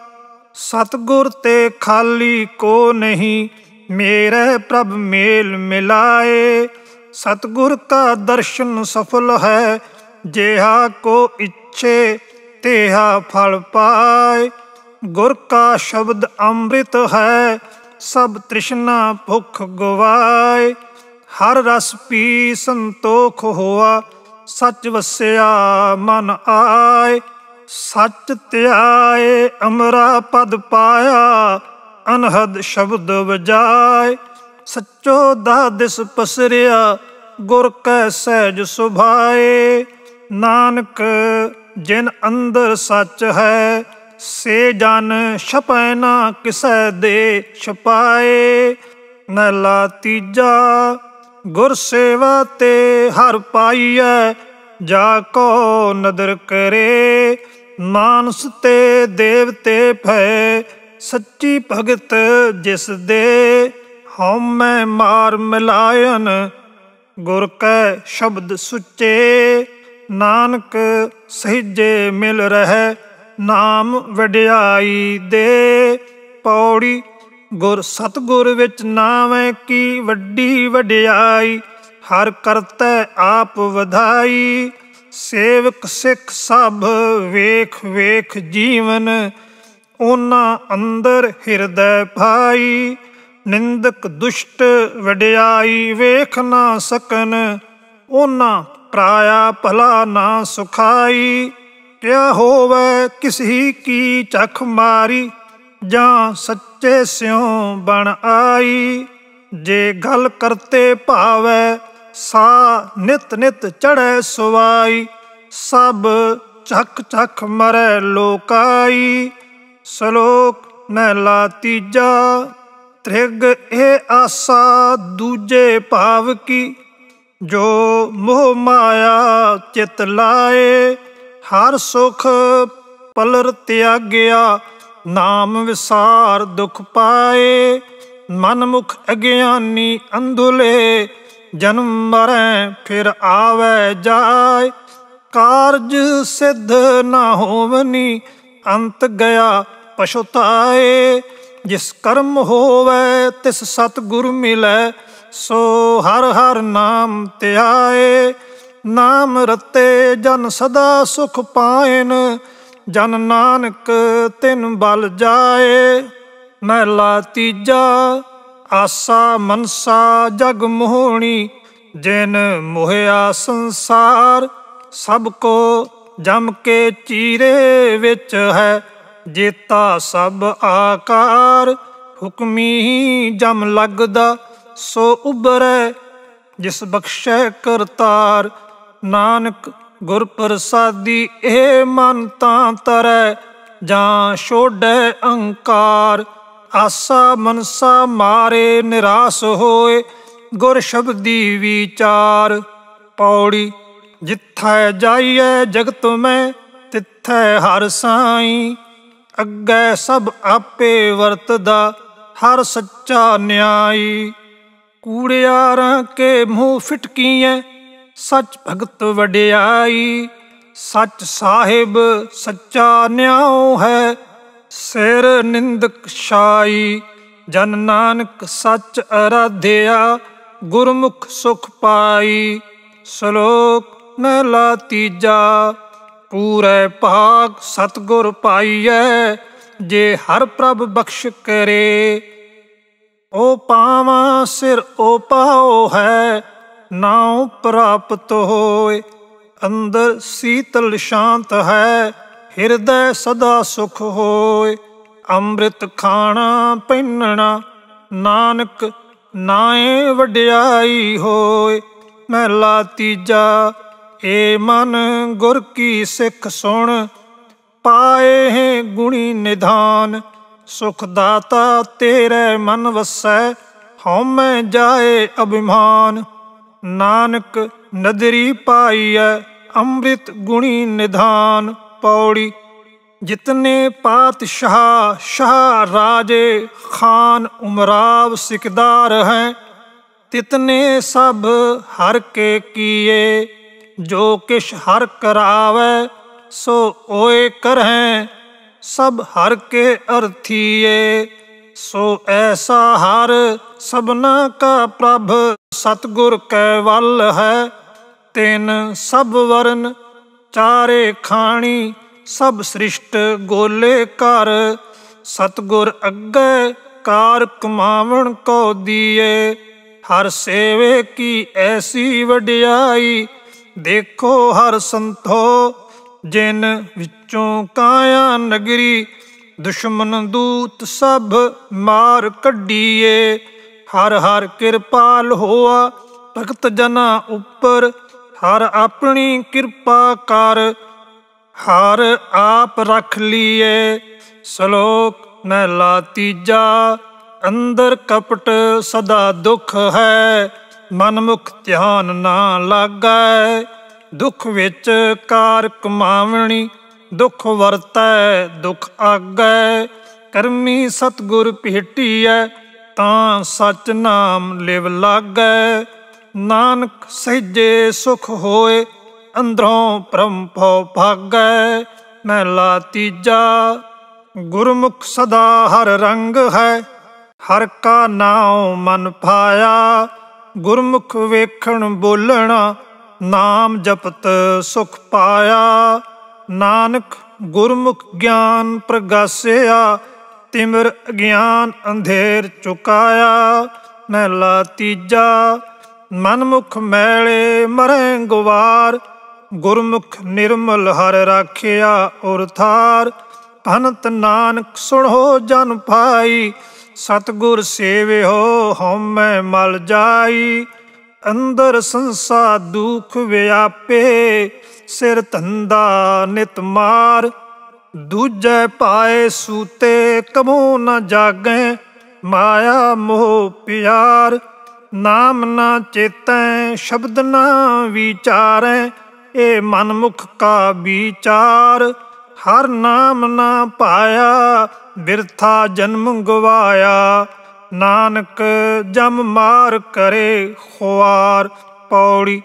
ਸਤਿਗੁਰ ਤੇ ਖਾਲੀ ਕੋ ਨਹੀਂ, ਮੇਰੇ ਪ੍ਰਭ ਮੇਲ ਮਿਲਾਏ। ਸਤਿਗੁਰ ਕਾ ਦਰਸ਼ਨ ਸਫਲ ਹੈ, ਜਿਹਾ ਕੋ ਇੱਛੇ ਤੇਹਾ ਫਲ ਪਾਏ। ਗੁਰ ਕਾ ਸ਼ਬਦ ਅੰਮ੍ਰਿਤ ਹੈ, ਸਭ ਤ੍ਰਿਸ਼ਨਾ ਭੁੱਖ ਗਵਾਏ। ਹਰ ਰਸ ਪੀ ਸੰਤੋਖ ਹੋਆ, ਸੱਚ ਵਸਿਆ ਮਨ ਆਏ। ਸੱਚ ਧਿਆਏ ਅਮਰਾ ਪਦ ਪਾਇਆ, ਅਨਹਦ ਸ਼ਬਦ ਵਜਾਏ। ਸੱਚੋ ਦਾਦਿਸ ਪਸਰਿਆ, ਗੁਰ ਕੈ ਸਹਿਜ ਸੁਭਾਏ। ਨਾਨਕ ਜਿਨ ਅੰਦਰ ਸੱਚ ਹੈ, से जन छपै ना किसै दे छपाए। महला तीजा गुर सेवा ते हर पाईऐ जाको नदर करे। मानस ते देवते भय सच्ची भगत जिस दे। हउमै मार मिलायन गुर कै शब्द सुचे। नानक सहिजे मिल रहे नाम वड्याई दे। पौड़ी गुर सतगुर विच नावै की वड्डी वड्याई। हर करतै आप वधाई। सेवक सिख सब वेख वेख जीवन ओना अंदर हिरदै भाई। निंदक दुष्ट वड्याई वेख ना सकन ओना पराया भला ना सुखाई। क्या होवै किसी की चख मारी जां सच्चे स्यों बन आई। जे गल करते भावै सा नित नित चढ़ै सुवाई। सब चख चख मरै लोकाई। सलोक महला तीजा त्रिग ए आसा दूजे भाव की। जो मोह माया चित लाए। हर सुख पलर त्याग्या नाम विसार दुख पाए। मनमुख अज्ञानी अंधुले जन्म मरै फिर आवे जाए। कारज सिद्ध न होवनी अंत गया पछुताए। जिस कर्म होवै तिस सतगुर मिलै सो हर हर नाम ध्याए। नाम रते जन सदा सुख पाएन जन नानक तिन बल जाए। महला तीजा आसा मनसा जग मोहनी जिन मोहिया संसार। सब को जम के चीरे विच है जेता सब आकार। हुक्मी जम लगदा सो उबरै जिस बख्शै करतार। नानक गुर प्रसादी ए मन तां तरै जां छोड़ै अहंकार। आसा मनसा मारे निराश होए गुर शब्दी विचार। पौड़ी जिथै जाइए जगत में तिथै हर साई। अग्गै सब आपे वरतदा हर सच्चा न्याई। कूड़ियारां के मुँह फिटकियां सच भगत वड्याई। सच साहिब सच्चा न्याओ है सिर निंदक छाई। जन नानक सच आराध्या गुरमुख सुख पाई। सलोक महला तीजा पूरे भाग सतगुर पाईऐ जे हर प्रभ बख्श करे। ओ पावा सिर ओ पाओ है नाउ प्राप्त होए। अंदर शीतल शांत है हिरदै सदा सुख होए। अमृत खाना पहनना नानक नाए वड्याई होए। महला तीजा ए मन गुर की सिख सुन पाए हैं गुणी निधान। सुखदाता तेरे मन वसै हउमै जाए अभिमान। नानक नदरी पाईऐ अमृत गुणी निधान। पौड़ी जितने पातशाह शाह राजे खान उमराव सिकदार हैं तितने सब हर के किए। जो किश हर करावै सो ओए करहैं सब हर के अर्थिए। सो ऐसा हर सबना का प्रभ सतगुर कैवल है। तिन सब वर्ण चारे खाणी सब सृष्ट गोले कर। सतगुर अग्गै कार कमावण को दिए। हर सेवे की ऐसी वड्याई देखो हर संतो। जिन विचों काया नगरी दुश्मन दूत सब मार कढीए। हर हर कृपाल होआ भगत जना उपर हर अपनी कृपा कर। ਹਰ ਆਪ ਰਖ ਲੀਏ। ਸ਼ਲੋਕ ਮਹਿਲਾ ਤੀਜਾ। ਅੰਦਰ ਕਪਟ ਸਦਾ ਦੁਖ ਹੈ, ਮਨ ਮੁਖ ਧਿਆਨ ਨਾ ਲਾਗੈ। ਦੁਖ ਵਿੱਚ ਕਾਰ ਕਮਾਵਣੀ, ਦੁਖ ਵਰਤੈ ਦੁਖ ਆਗੈ। ਕਰਮੀ ਸਤਿਗੁਰ ਭੇਟੀਐ, ਤਾਂ ਸਚ ਨਾਮ ਲਿਵ ਲਾਗੈ। ਨਾਨਕ ਸਹਿਜੇ ਸੁਖ ਹੋਏ, ਅੰਦਰੋਂ ਭਰਮ ਭਉ ਭਾਗੈ। ਮਹਿਲਾ ਤੀਜਾ। ਗੁਰਮੁਖ ਸਦਾ ਹਰ ਰੰਗ ਹੈ, ਹਰ ਕਾ ਨਾਉ ਮਨ ਭਾਇਆ। ਗੁਰਮੁਖ ਵੇਖਣ ਬੋਲਣਾ, ਨਾਮ ਜਪਤ ਸੁਖ ਪਾਇਆ। ਨਾਨਕ ਗੁਰਮੁਖ ਗਿਆਨ ਪ੍ਰਗਾਸਿਆ, ਤਿਮਿਰ ਅਗਿਆਨ ਅੰਧੇਰ ਚੁਕਾਇਆ। ਮਹਿਲਾ ਤੀਜਾ। ਮਨਮੁਖ ਮੈਲੇ ਮਰੈ ਗੁਵਾਰ, ਗੁਰਮੁਖ ਨਿਰਮਲ ਹਰ ਰਾਖਿਆ ਔਰ ਥਾਰ। ਭਨਤ ਨਾਨਕ ਸੁਣੋ ਜਨ ਭਾਈ, ਸਤਿਗੁਰ ਸੇਵਿਓ ਹਉਮੈ ਮਲ ਜਾਈ। ਅੰਦਰ ਸੰਸਾ ਦੁਖ ਵਿਆਪੇ, ਸਿਰ ਧੰਦਾ ਨਿਤ ਮਾਰ। ਦੂਜੈ ਪਾਏ ਸੂਤੇ ਕਬਹੁ ਨ ਜਾਗੈ, ਮਾਇਆ ਮੋਹ ਪਿਆਰ। ਨਾਮ ਨਾ ਚੇਤੈ ਸ਼ਬਦ ਨਾ ਵਿਚਾਰੈ, ਇਹ ਮਨਮੁਖ ਕਾ ਵਿਚਾਰ। ਹਰ ਨਾਮ ਨਾ ਪਾਇਆ, ਬਿਰਥਾ ਜਨਮ ਗਵਾਇਆ। ਨਾਨਕ ਜਮ ਮਾਰ ਕਰੇ ਖੁਆਰ। ਪੌੜੀ।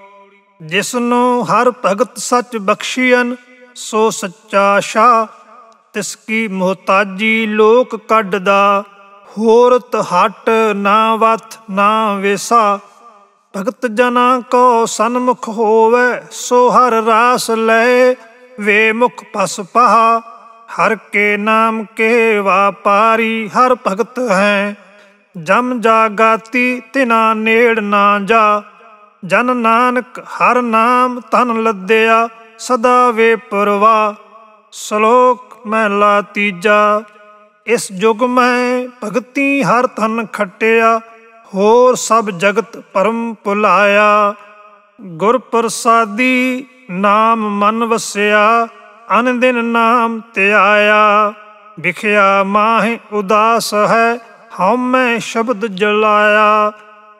ਜਿਸਨੂੰ ਹਰ ਭਗਤ ਸੱਚ ਬਖਸ਼ੀਅਨ, ਸੋ ਸੱਚਾ ਸ਼ਾਹ। ਤਿਸ ਕੀ ਮੁਹਤਾਜੀ ਲੋਕ ਕੱਢਦਾ, ਹੋਰਤ ਹਟ ਨਾ ਵਥ ਨਾ ਵੇਸਾ। ਭਗਤ ਜਨਾਂ ਕੋ ਸਨਮੁਖ ਹੋਵੇ, ਸੋ ਹਰ ਰਾਸ ਲਏ ਵੇ ਮੁਖ ਪਸ ਪਹਾ। ਹਰ ਕੇ ਨਾਮ ਕੇ ਵਾਪਾਰੀ, ਹਰ ਭਗਤ ਹੈ। ਜਮ ਜਾਗਾਤੀ ਤਿਨਾ ਨੇੜ ਨਾ ਜਾ। ਜਨ ਨਾਨਕ ਹਰ ਨਾਮ ਤਨ ਲੱਦਿਆ, ਸਦਾ ਵੇ ਪਰਵਾ। ਸ਼ਲੋਕ ਮਹਿਲਾ ਤੀਜਾ। ਇਸ ਜੁਗ ਮੈਂ ਭਗਤੀ ਹਰ ਤਨ ਖਟਿਆ, ਹੋਰ ਸਭ ਜਗਤ ਭਰਮ ਭੁਲਾਇਆ। ਗੁਰ ਪ੍ਰਸਾਦੀ ਨਾਮ ਮਨ ਵਸਿਆ, ਅਨ ਦਿਨ ਨਾਮ ਧਿਆਇਆ। ਵਿਖਿਆ ਮਾਹਿ ਉਦਾਸ ਹੈ, ਹਉਮੈ ਸ਼ਬਦ ਜਲਾਇਆ।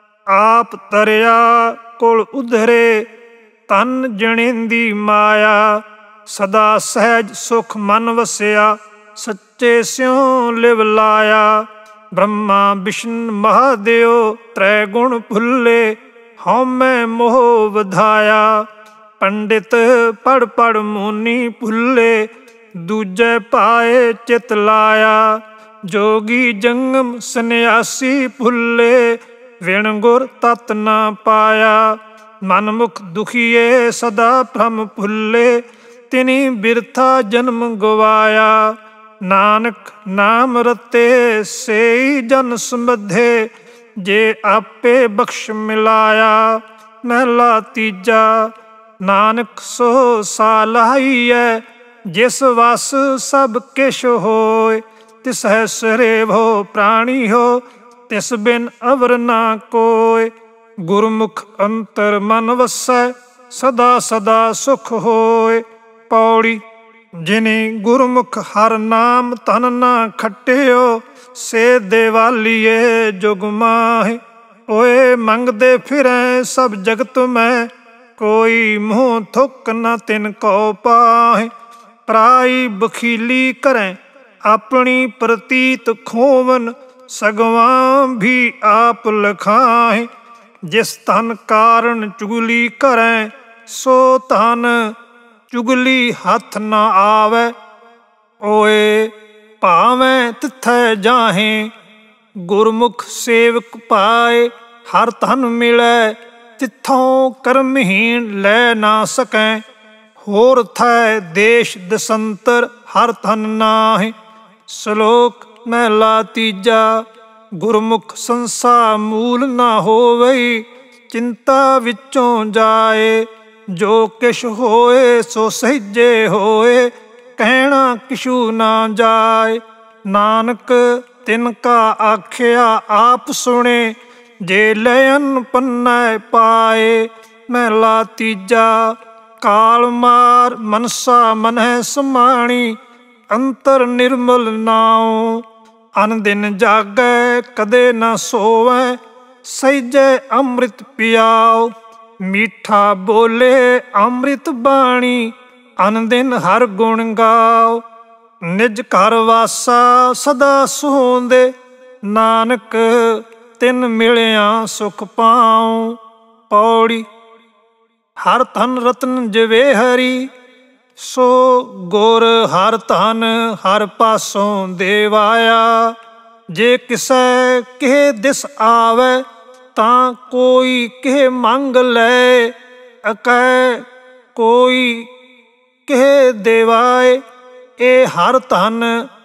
ਆਪ ਤਰਿਆ ਕੁਲ ਉਧਰੇ, ਤਨ ਜਣੇਂਦੀ ਮਾਇਆ। ਸਦਾ ਸਹਿਜ ਸੁਖ ਮਨ ਵਸਿਆ, ਸੱਚੇ ਸਿਉ ਲਿਵ ਲਾਇਆ। ਬ੍ਰਹਮਾ ਵਿਸ਼ਨ ਮਹਾਦੇਵ ਤ੍ਰੈ ਗੁਣ ਭੁੱਲੇ, ਹਉਮੈ ਮੋਹ ਵਧਾਇਆ। ਪੰਡਿਤ ਪੜ੍ਹ ਪੜ੍ਹ ਮੋਨੀ ਭੁੱਲੇ, ਦੂਜੇ ਪਾਏ ਚਿਤ ਲਾਇਆ। ਜੋਗੀ ਜੰਗਮ ਸੰਨਿਆਸੀ ਭੁੱਲੇ, ਵਿਣ ਗੁਰ ਤਤ ਨਾ ਪਾਇਆ। ਮਨਮੁਖ ਦੁਖੀਏ ਸਦਾ ਭ੍ਰਮ ਭੁੱਲੇ, ਤਿਨੀ ਬਿਰਥਾ ਜਨਮ ਗਵਾਇਆ। ਨਾਨਕ ਨਾਮ ਰਤੇ ਸੇਈ ਜਨ ਸਮੱਧੇ, ਜੇ ਆਪੇ ਬਖਸ਼ ਮਿਲਾਇਆ। ਮਹਿਲਾ ਤੀਜਾ। ਨਾਨਕ ਸੋ ਸਾਲਾਹੀਐ, ਜਿਸ ਵਸ ਸਭ ਕਿਛ ਹੋਏ। ਤਿਸਹਿ ਸਰੇਵ ਹੋ ਪ੍ਰਾਣੀ ਹੋ, ਤਿਸ ਬਿਨ ਅਵਰ ਨਾ ਕੋਇ। ਗੁਰਮੁਖ ਅੰਤਰ ਮਨ ਵਸੈ, ਸਦਾ ਸਦਾ ਸੁਖ ਹੋਏ। ਪੌੜੀ। ਜਿਨੇ ਗੁਰਮੁਖ ਹਰ ਨਾਮ ਤਨ ਨਾ ਖਟਿਓ, ਸੇ ਦੇਵਾਲੀਏ ਜੁਗ ਮਾਹਿ। ਓਏ ਮੰਗਦੇ ਫਿਰੈ ਸਭ ਜਗਤ ਮੈਂ, ਕੋਈ ਮੂੰਹ ਥੁੱਕ ਨ ਤਿਨ ਕੋ ਪਾਹਿ। ਪਰਾਈ ਬਖੀਲੀ ਕਰੈ, ਆਪਣੀ ਪ੍ਰਤੀਤ ਖੋਵਨ। ਸਗਵਾਂ ਵੀ ਆਪ ਲਖਾਹਿ, ਜਿਸ ਧਨ ਕਾਰਨ ਚੁਗਲੀ ਕਰੈ। ਸੋ ਧਨ ਚੁਗਲੀ ਹੱਥ ਨ ਆਵੈ। ਓਏ ਭਾਵੇਂ ਤਿੱਥੈ ਜਾਹੇ, ਗੁਰਮੁਖ ਸੇਵਕ ਪਾਏ। ਹਰ ਧਨ ਮਿਲੈ, ਤਿੱਥੋਂ ਕਰਮਹੀਣ ਲੈ ਨਾ ਸਕੈ। ਹੋਰ ਥੈ ਦੇਸ਼ ਦਸੰਤਰ, ਹਰ ਧਨ ਨਾਹਿ। ਸ਼ਲੋਕ ਮਹਿਲਾ ਤੀਜਾ। ਗੁਰਮੁਖ ਸੰਸਾ ਮੂਲ ਨਾ ਹੋਵਈ, ਚਿੰਤਾ ਵਿੱਚੋਂ ਜਾਏ। ਜੋ ਕਿਛ ਹੋਏ ਸੋ ਸਹਿਜੇ ਹੋਏ, ਕਹਿਣਾ ਕਿਛੂ ਨਾ ਜਾਏ। ਨਾਨਕ ਤਿਨ ਕਾ ਆਖਿਆ ਆਪ ਸੁਣੇ, ਜੇ ਲयन ਪੰਨੈ ਪਾਏ। ਮਹਿਲਾ ਤੀਜਾ। ਕਾਲ ਮਾਰ ਮਨਸਾ ਮਨਹਿ ਸਮਾਣੀ, ਅੰਤਰ ਨਿਰਮਲ ਨਾਉ। ਅਨ ਦਿਨ ਜਾਗੈ ਕਦੇ ਨਾ ਸੋਵੈ, ਸਹਿਜੈ ਅੰਮ੍ਰਿਤ ਪਿਆਉ। ਮੀਠਾ ਬੋਲੇ ਅੰਮ੍ਰਿਤ ਬਾਣੀ, ਅਨ ਦਿਨ ਹਰ ਗੁਣ ਗਾਓ। ਨਿਜ ਘਰ ਵਾਸਾ ਸਦਾ ਸੋਂਦੇ, ਨਾਨਕ ਤਿਨ ਮਿਲਿਆ ਸੁਖ ਪਾਉ। ਪੌੜੀ। ਹਰ ਧਨ ਰਤਨ ਜਿਵੇ ਹਰੀ, ਸੋ ਗੁਰ ਹਰ ਧਨ ਹਰ ਪਾਸੋਂ ਦੇਵ ਆਇਆ। ਜੇ ਕਿਸੇ ਕਿਹ ਦਿਸ ਆਵੈ, ਤਾਂ ਕੋਈ ਕਿਹ ਮੰਗ ਲੈ। ਅਕੈ ਕੋਈ ਕਿਹ ਦੇਵਾਏ, ਇਹ ਹਰ ਧਨ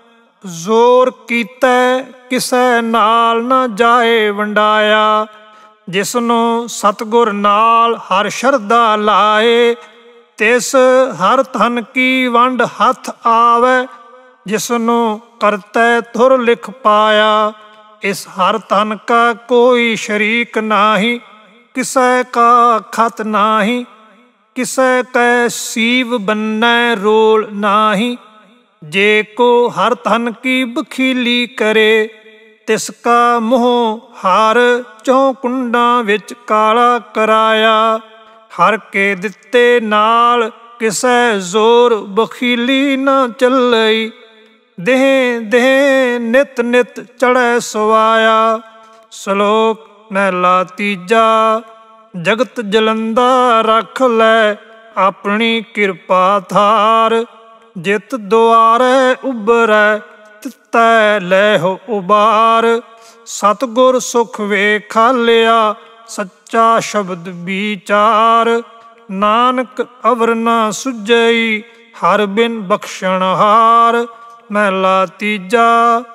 ਜ਼ੋਰ ਕੀਤੈ, ਕਿਸੇ ਨਾਲ ਨਾ ਜਾਏ ਵੰਡਾਇਆ। ਜਿਸਨੂੰ ਸਤਿਗੁਰ ਨਾਲ ਹਰ ਸ਼ਰਧਾ ਲਾਏ, ਤਿਸ ਹਰ ਧਨ ਕੀ ਵੰਡ ਹੱਥ ਆਵੈ। ਜਿਸਨੂੰ ਕਰਤੈ ਧੁਰ ਲਿਖ ਪਾਇਆ, ਇਸ ਹਰ ਧਨ ਕਾ ਕੋਈ ਸ਼ਰੀਕ ਨਾਹੀ। ਕਿਸੇ ਕਾ ਖਤ ਨਾਹੀ, ਕਿਸੇ ਕੈ ਸੀਵ ਬੰਨੈ ਰੋਲ ਨਾਹੀ। ਜੇ ਕੋ ਹਰ ਧਨ ਕੀ ਬਖੀਲੀ ਕਰੇ, ਤਿਸ ਕਾ ਮੂੰਹ ਹਰ ਚੌ ਕੁੰਡਾਂ ਵਿੱਚ ਕਾਲਾ ਕਰਾਇਆ। ਹਰ ਕੇ ਦਿੱਤੇ ਨਾਲ ਕਿਸੇ ਜ਼ੋਰ, ਬਖੀਲੀ ਨਾ ਚੱਲਈ। ਦੇਹ ਦੇਹ ਨਿਤ ਨਿਤ ਚੜ੍ਹੈ ਸਵਾਇਆ। ਸ਼ਲੋਕ ਮਹਿਲਾ ਤੀਜਾ। ਜਗਤ ਜਲੰਦਾ ਰੱਖ ਲੈ, ਆਪਣੀ ਕਿਰਪਾ ਥਾਰ। ਜਿਤ ਦੁਆਰੈ ਉਬਰੈ, ਤਿਤੈ ਲੈਹੁ ਉਬਾਰ। ਸਤਿਗੁਰ ਸੁਖ ਵੇਖਾਲਿਆ, ਸੱਚਾ ਸ਼ਬਦ ਵਿਚਾਰ। ਨਾਨਕ ਅਵਰ ਨਾ ਸੁਝਈ, ਹਰ ਬਿਨ ਬਖਸ਼ਣ ਹਾਰ। ਮਹਿਲਾ ਤੀਜਾ।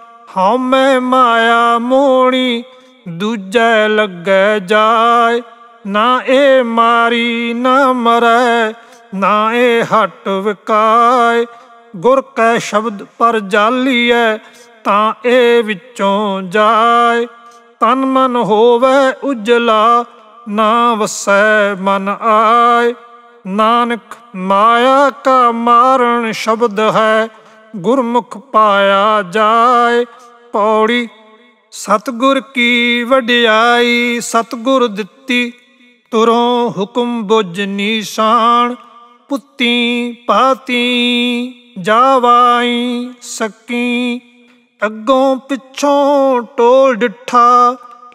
ਹਉਮੈ ਮਾਇਆ ਮੋਹਣੀ, ਦੂਜੈ ਲੱਗੈ ਜਾਇ। ਨਾ ਇਹ ਮਾਰੀ ਨਾ ਮਰੈ, ਨਾ ਇਹ ਹਟ ਵਿਕਾਏ। ਗੁਰ ਕੈ ਸ਼ਬਦ ਪਰ ਜਾਲੀਐ, ਤਾਂ ਇਹ ਵਿੱਚੋਂ ਜਾਏ। ਤਨ ਮਨ ਹੋਵੈ ਉਜਲਾ, ਨਾ ਵਸੈ ਮਨ ਆਏ। ਨਾਨਕ ਮਾਇਆ ਕਾ ਮਾਰਨ ਸ਼ਬਦ ਹੈ, ਗੁਰਮੁਖ ਪਾਇਆ ਜਾਏ। ਪੌੜੀ। ਸਤਿਗੁਰ ਕੀ ਵਡਿਆਈ, ਸਤਿਗੁਰ ਦਿੱਤੀ ਤੁਰੋਂ ਹੁਕਮ ਬੁਝ ਨੀਸਾਨ। ਪੁੱਤੀ ਪਾਤੀ ਜਾਵਾਈ ਸਕੀ, ਅੱਗੋਂ ਪਿੱਛੋਂ ਟੋਲ ਡਿੱਠਾ।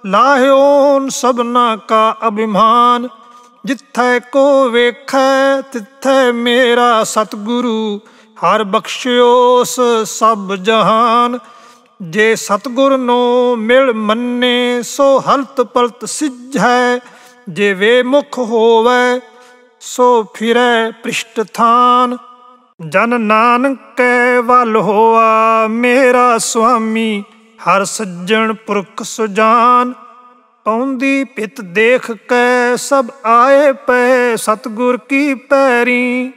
ਲਾਹਿਓਨ ਸਭਨਾ ਕਾ ਅਭਿਮਾਨ, ਜਿੱਥੈ ਕੋ ਵੇਖੈ ਤਿੱਥੈ ਮੇਰਾ ਸਤਿਗੁਰੂ। ਹਰ ਬਖਸ਼ਿਓਸ ਸਭ ਜਹਾਨ। ਜੇ ਸਤਿਗੁਰ ਨੂੰ ਮਿਲ ਮੰਨੇ, ਸੋ ਹਲਤ ਪਲਤ ਸਿੱਝੈ। ਜੇ ਵੇ ਮੁਖ ਹੋਵੈ, ਸੋ ਫਿਰੈ ਪ੍ਰਿਸ਼ਟ ਥਾਨ। ਜਨ ਨਾਨਕ ਕੈ ਵੱਲ ਹੋਆ, ਮੇਰਾ ਸੁਆਮੀ। ਹਰ ਸੱਜਣ ਪੁਰਖ ਸੁਜਾਨ। ਪਾਉਂਦੀ ਪਿਤ ਦੇਖ ਕੈ, ਸਭ ਆਏ ਪਏ ਸਤਿਗੁਰ ਕੀ ਪੈਰੀ।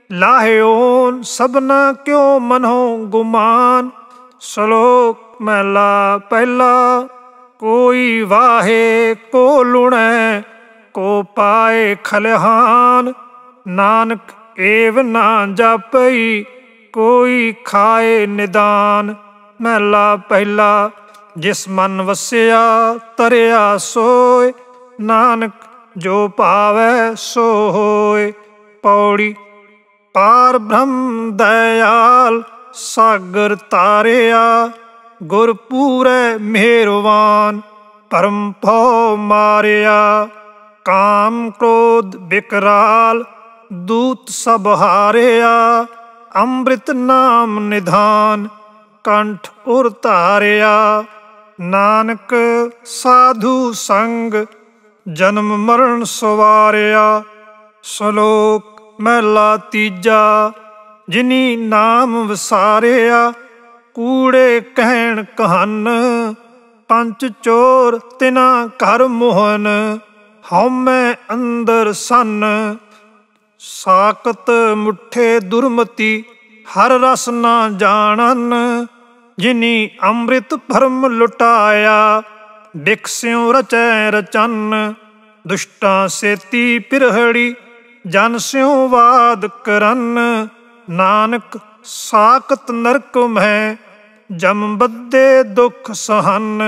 ਲਾਹਿਓਨ ਸਭਨਾ ਕਿਉ ਮਨੋ ਗੁਮਾਨ। ਸ਼ਲੋਕ ਮਹਿਲਾ ਪਹਿਲਾ। ਕੋਈ ਵਾਹੇ ਕੋ ਲੁਣੈ, ਕੋ ਪਾਏ ਖਲਿਹਾਨ। ਨਾਨਕ ਏਵ ਨਾ ਜਾਪਈ, ਕੋਈ ਖਾਏ ਨਿਦਾਨ। ਮਹਿਲਾ ਪਹਿਲਾ। ਜਿਸ ਮਨ ਵਸਿਆ ਤਰਿਆ ਸੋਏ, ਨਾਨਕ ਜੋ ਭਾਵੈ ਸੋ ਹੋਏ। ਪੌੜੀ। ਪਾਰ ਬ੍ਰਹਮ ਦਇਆਲ, ਸਾਗਰ ਤਾਰਿਆ। ਗੁਰ ਪੂਰੈ ਮਿਹਰਵਾਨ, ਭਰਮ ਭਉ ਮਾਰਿਆ। ਕਾਮ ਕ੍ਰੋਧ ਬਿਕਰਾਲ, ਦੂਤ ਸਭ ਹਾਰਿਆ। ਅੰਮ੍ਰਿਤ ਨਾਮ ਨਿਧਾਨ, ਕੰਠ ਉਰ ਧਾਰਿਆ। ਨਾਨਕ ਸਾਧੂ ਸੰਗ, ਜਨਮ ਮਰਨ ਸਵਾਰਿਆ। ਸ਼ਲੋਕ ਮਹਿਲਾ ਤੀਜਾ। ਜਿਨੀ ਨਾਮ ਵਿਸਾਰਿਆ, ਕੂੜੇ ਕਹਿਣ ਕਹਨ। ਪੰਚ ਚੋਰ ਤਿਨਾ ਘਰ ਮੋਹਨ, ਹਉਮੈ ਅੰਦਰ ਸੰਨ। ਸਾਕਤ ਮੁੱਠੇ ਦੁਰਮਤੀ, ਹਰ ਰਸ ਨਾ ਜਾਣਨ। ਜਿਨੀ ਅੰਮ੍ਰਿਤ ਭਰਮ ਲੁਟਾਇਆ, ਬਿਖ ਸਿਉ ਰਚੈ ਰਚਨ। ਦੁਸ਼ਟਾਂ ਸੇਤੀ ਪਿਰਹੜੀ, ਜਨ ਸਿਉ ਵਾਦ ਕਰਨ। ਨਾਨਕ ਸਾਕਤ ਨਰਕ ਮਹਿ ਜਮ ਬੱਧੇ ਦੁਖ ਸਹਨ।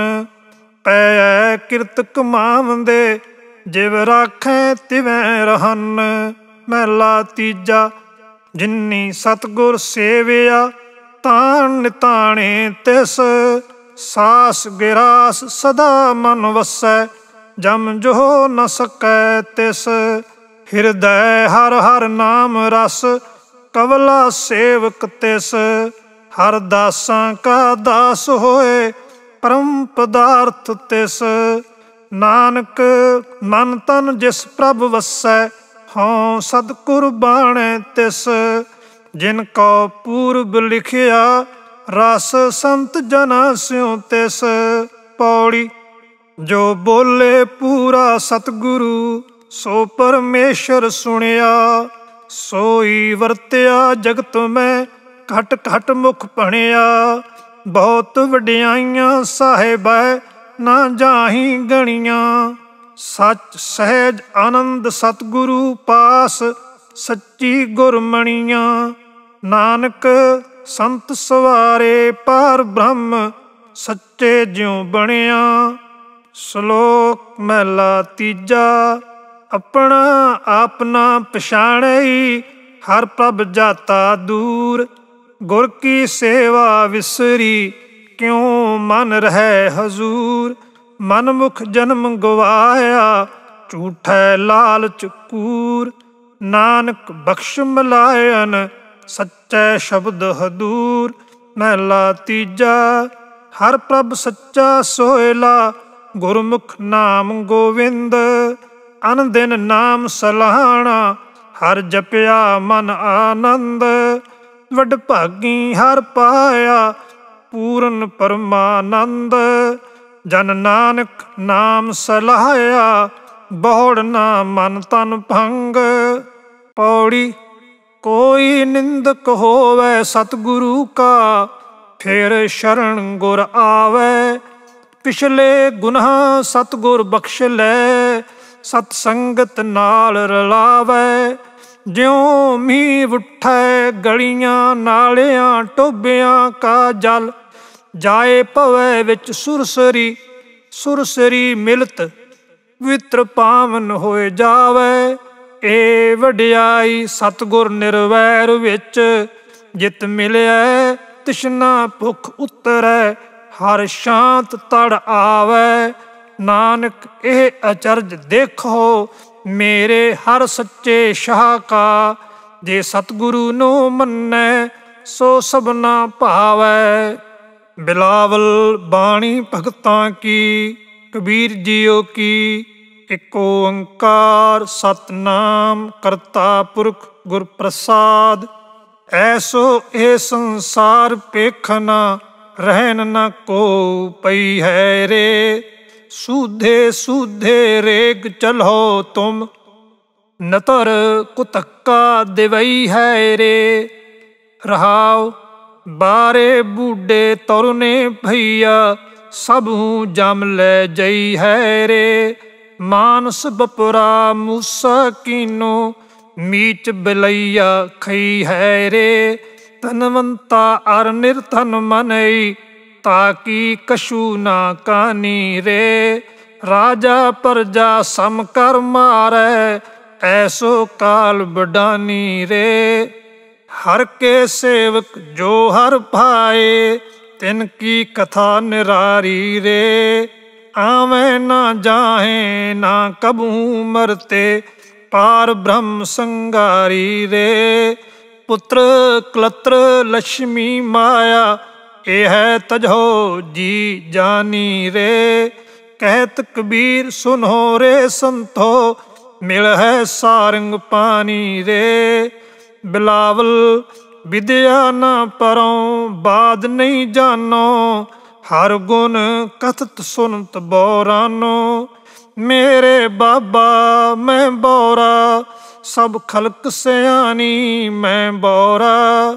ਪੈ ਕਿਰਤ ਕਮਾਵੰਦੇ ਜਿਵ ਰਾਖੈ ਤਿਵੈ ਰਹਨ। ਮਹਿਲਾ ਤੀਜਾ। ਜਿਨੀ ਸਤਿਗੁਰ ਸੇਵਿਆ ਤਾਣ ਨਿਤਾਣੇ ਤਿਸ। ਸਾਸ ਗਿਰਾਸ ਸਦਾ ਮਨ ਵਸੈ ਜਮ ਜੋ ਨ ਸਕੈ ਤਿਸ। ਹਿਰਦੈ ਹਰ ਹਰ ਨਾਮ ਰਸ ਕਵਲਾ ਸੇਵਕ ਤਿਸ। ਹਰ ਦਾਸਾਂ ਕਾ ਦਾਸ ਹੋਏ ਪਰਮ ਪਦਾਰਥ ਤਿਸ। ਨਾਨਕ ਮਨ ਤਨ ਜਿਸ ਪ੍ਰਭ ਵਸੈ ਹਉ ਸਦ ਕੁਰਬਾਨੈ ਤਿਸ। ਜਿਨ ਕਉ ਪੂਰਬ ਲਿਖਿਆ ਰਸ ਸੰਤ ਜਨਾ ਸਿਉ ਤਿਸ। ਪੌੜੀ। ਜੋ ਬੋਲੇ ਪੂਰਾ ਸਤਿਗੁਰੂ ਸੋ ਪਰਮੇਸ਼ਰ ਸੁਣਿਆ। ਸੋਈ ਵਰਤਿਆ ਜਗਤ ਮੈਂ ਘਟ ਘਟ ਮੁਖ ਭਣਿਆ। ਬਹੁਤ ਵਡਿਆਈਆਂ ਸਾਹਿਬੈ ਨਾ ਜਾਹੀ ਗਣੀਆਂ। ਸੱਚ ਸਹਿਜ ਆਨੰਦ ਸਤਿਗੁਰੂ ਪਾਸ ਸੱਚੀ ਗੁਰਮਣੀਆਂ। ਨਾਨਕ ਸੰਤ ਸਵਾਰੇ ਪਾਰ ਬ੍ਰਹਮ ਸੱਚੇ ਜਿਉ ਬਣਿਆ। ਸ਼ਲੋਕ ਮਹਿਲਾ ਤੀਜਾ। ਆਪਣਾ ਆਪ ਨਾ ਪਛਾਣਈ ਹਰ ਪ੍ਰਭ ਜਾਤਾ ਦੂਰ। ਗੁਰ ਕੀ ਸੇਵਾ ਵਿਸਰੀ ਕਿਉ ਮਨ ਰਹਿ ਹਜ਼ੂਰ। ਮਨ ਮੁਖ ਜਨਮ ਗਵਾਇਆ ਝੂਠੈ ਲਾਲਚ ਕੂਰ। ਨਾਨਕ ਬਖਸ਼ ਮਲਾਇਨ ਸੱਚੈ ਸ਼ਬਦ ਹਦੂਰ। ਮਹਿਲਾ ਤੀਜਾ। ਹਰ ਪ੍ਰਭ ਸੱਚਾ ਸੋਇਲਾ ਗੁਰਮੁਖ ਨਾਮ ਗੋਵਿੰਦ। ਅਨ ਦਿਨ ਨਾਮ ਸਲਾਹਣਾ ਹਰ ਜਪਿਆ ਮਨ ਆਨੰਦ। ਵਡ ਭਾਗੀ ਹਰ ਪਾਇਆ ਪੂਰਨ ਪਰਮਾਨੰਦ। ਜਨ ਨਾਨਕ ਨਾਮ ਸਲਾਹਿਆ ਬਹੁੜ ਨਾ ਮਨ ਤਨ ਭੰਗ। ਪੌੜੀ। ਕੋਈ ਨਿੰਦਕ ਹੋਵੇ ਸਤਿਗੁਰੂ ਕਾ ਫਿਰ ਸ਼ਰਨ ਗੁਰ ਆਵੈ। ਪਿਛਲੇ ਗੁਨਾਹ ਸਤਿਗੁਰ ਬਖਸ਼ ਲੈ ਸਤ ਸੰਗਤ ਨਾਲ ਰਲਾਵੈ। ਜਿਉ ਮੀਂਹ ਉੱਠੈ ਗਲੀਆਂ ਨਾਲਿਆਂ ਟੋਬਿਆਂ ਕਾ ਜਲ। ਜਾਏ ਭਵੈ ਵਿੱਚ ਸੁਰਸਰੀ ਸੁਰਸਰੀ ਮਿਲਤ ਪਵਿੱਤਰ ਪਾਵਨ ਹੋਏ ਜਾਵੈ। ਏ ਵਡਿਆਈ ਸਤਿਗੁਰ ਨਿਰਵੈਰ ਵਿੱਚ। ਜਿਤ ਮਿਲਿਆ ਤਿਸ਼ਨਾ ਭੁਖ ਉਤਰੈ ਹਰ ਸ਼ਾਂਤ ਤੜ ਆਵੈ। ਨਾਨਕ ਇਹ ਅਚਰਜ ਦੇਖੋ ਮੇਰੇ ਹਰ ਸੱਚੇ ਸ਼ਾਹ ਕਾ। ਜੇ ਸਤਿਗੁਰੂ ਨੂੰ ਮੰਨੈ ਸੋ ਸਭਨਾ ਭਾਵੈ। ਬਿਲਾਵਲ ਬਾਣੀ ਭਗਤਾਂ ਕੀ ਕਬੀਰ ਜੀਓ ਕੀ। ਇਕ ਓੰਕਾਰ ਸਤਿਨਾਮ ਕਰਤਾ ਪੁਰਖ ਗੁਰ ਪ੍ਰਸਾਦ। ਐਸੋ ਇਹ ਸੰਸਾਰ ਭੇਖਨਾ ਰਹਿਨ ਨ ਕੋ ਪਈ ਹੈ ਰੇ। ਸੂਧੇ ਸੂਧੇ ਰੇਗ ਚਲੋ ਤੁਮ ਨਤਰ ਕੁਤੱਕਾ ਦਿਵਈ ਹੈ ਰੇ। ਰਹਾਉ। ਬਾਰੇ ਬੂਢੇ ਤරුਨੇ ਭਈਆ ਸਭੂ ਜਮ ਲੈ ਜਈ ਹੈ ਰੇ। ਮਾਨਸ ਬਪੁਰਾ ਮੂਸਾ ਕੀਨੋ ਮੀਚ ਬਲਈਆ ਖਈ ਹੈ ਰੇ। ਧਨਵੰਤਾ ਅਰ ਨਿਰਧਨ ਮਨਈ ਤਾਕੀ ਕਛੂ ਨਾ ਕਾਨੀ ਰੇ। ਰਾਜਾ ਪਰਜਾ ਸਮ ਕਰ ਮਾਰੈ ਐਸੋ ਕਾਲ ਬਡਾਨੀ ਰੇ। ਹਰ ਕੇ ਸੇਵਕ ਜੋ ਹਰ ਭਾਏ ਤਿਨ ਕੀ ਕਥਾ ਨਿਰਾਰੀ ਰੇ। ਆਵੇਂ ਨਾ ਜਾਹੇ ਨਾ ਕਬੂ ਮਰਤੇ ਪਾਰ ਬ੍ਰਹਮ ਸੰਗਾਰੀ ਰੇ। ਪੁੱਤਰ ਕਲਤਰ ਲక్ష్ਮੀ ਮਾਇਆ ਇਹ ਹੈ ਤਜੋ ਜੀ ਜਾਨੀ ਰੇ। ਕਹਿਤ ਕਬੀਰ ਸੁਨੋ ਰੇ ਸੰਤੋ ਮਿਲ ਹੈ ਸਾਰੰਗ ਪਾਨੀ ਰੇ। ਬਿਲਾਵਲ ਵਿਦਿਆ ਨਾ ਪਰੋਂ ਬਾਦ ਨਹੀਂ ਜਾਨੋ। ਹਰ ਗੁਣ ਕਥਤ ਸੁਨਤ ਬੋਰਾਨੋ। ਮੇਰੇ ਬਾਬਾ ਮੈਂ ਬੋਰਾ ਸਭ ਖਲਕ ਸਿਆਣੀ ਮੈਂ ਬੋਰਾ।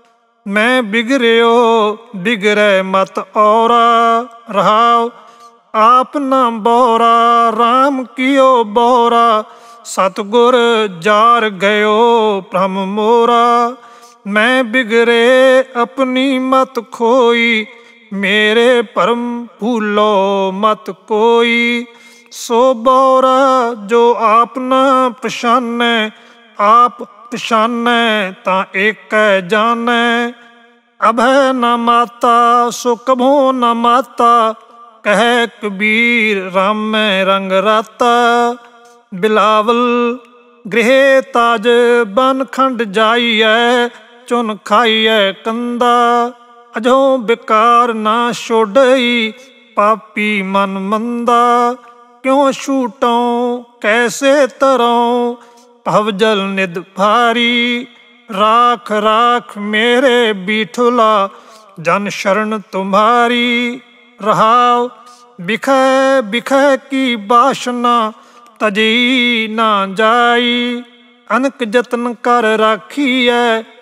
ਮੈਂ ਬਿਗੜਿਓ ਬਿਗੜੈ ਮਤ ਔਰਾ। ਰਹਾਉ। ਆਪ ਨਾ ਬੋਰਾ ਰਾਮ ਕੀਓ ਬੋਰਾ सतगुर जार गयो भ्रम मोरा। मैं बिगड़े अपनी मत खोई, मेरे परम भूलो मत कोई। सो बौरा जो आप न पछानै, आप पछानै तां एक जानै। अभय न माता सो कभो न माता, कह कबीर राम रंग राता। बिलावल गृह ताज बन खंड जाइए, चुन खाइए कंदा। अजो बेकार ना छोड़ई, पापी मन मंदा। क्यों छूटों कैसे तरों, भवजल निद भारी। राख राख मेरे बीठुला, जन शरण तुम्हारी। रहाव बिखै बिखै की बासना, तजी ना जाई। अनक जतन कर राखी है,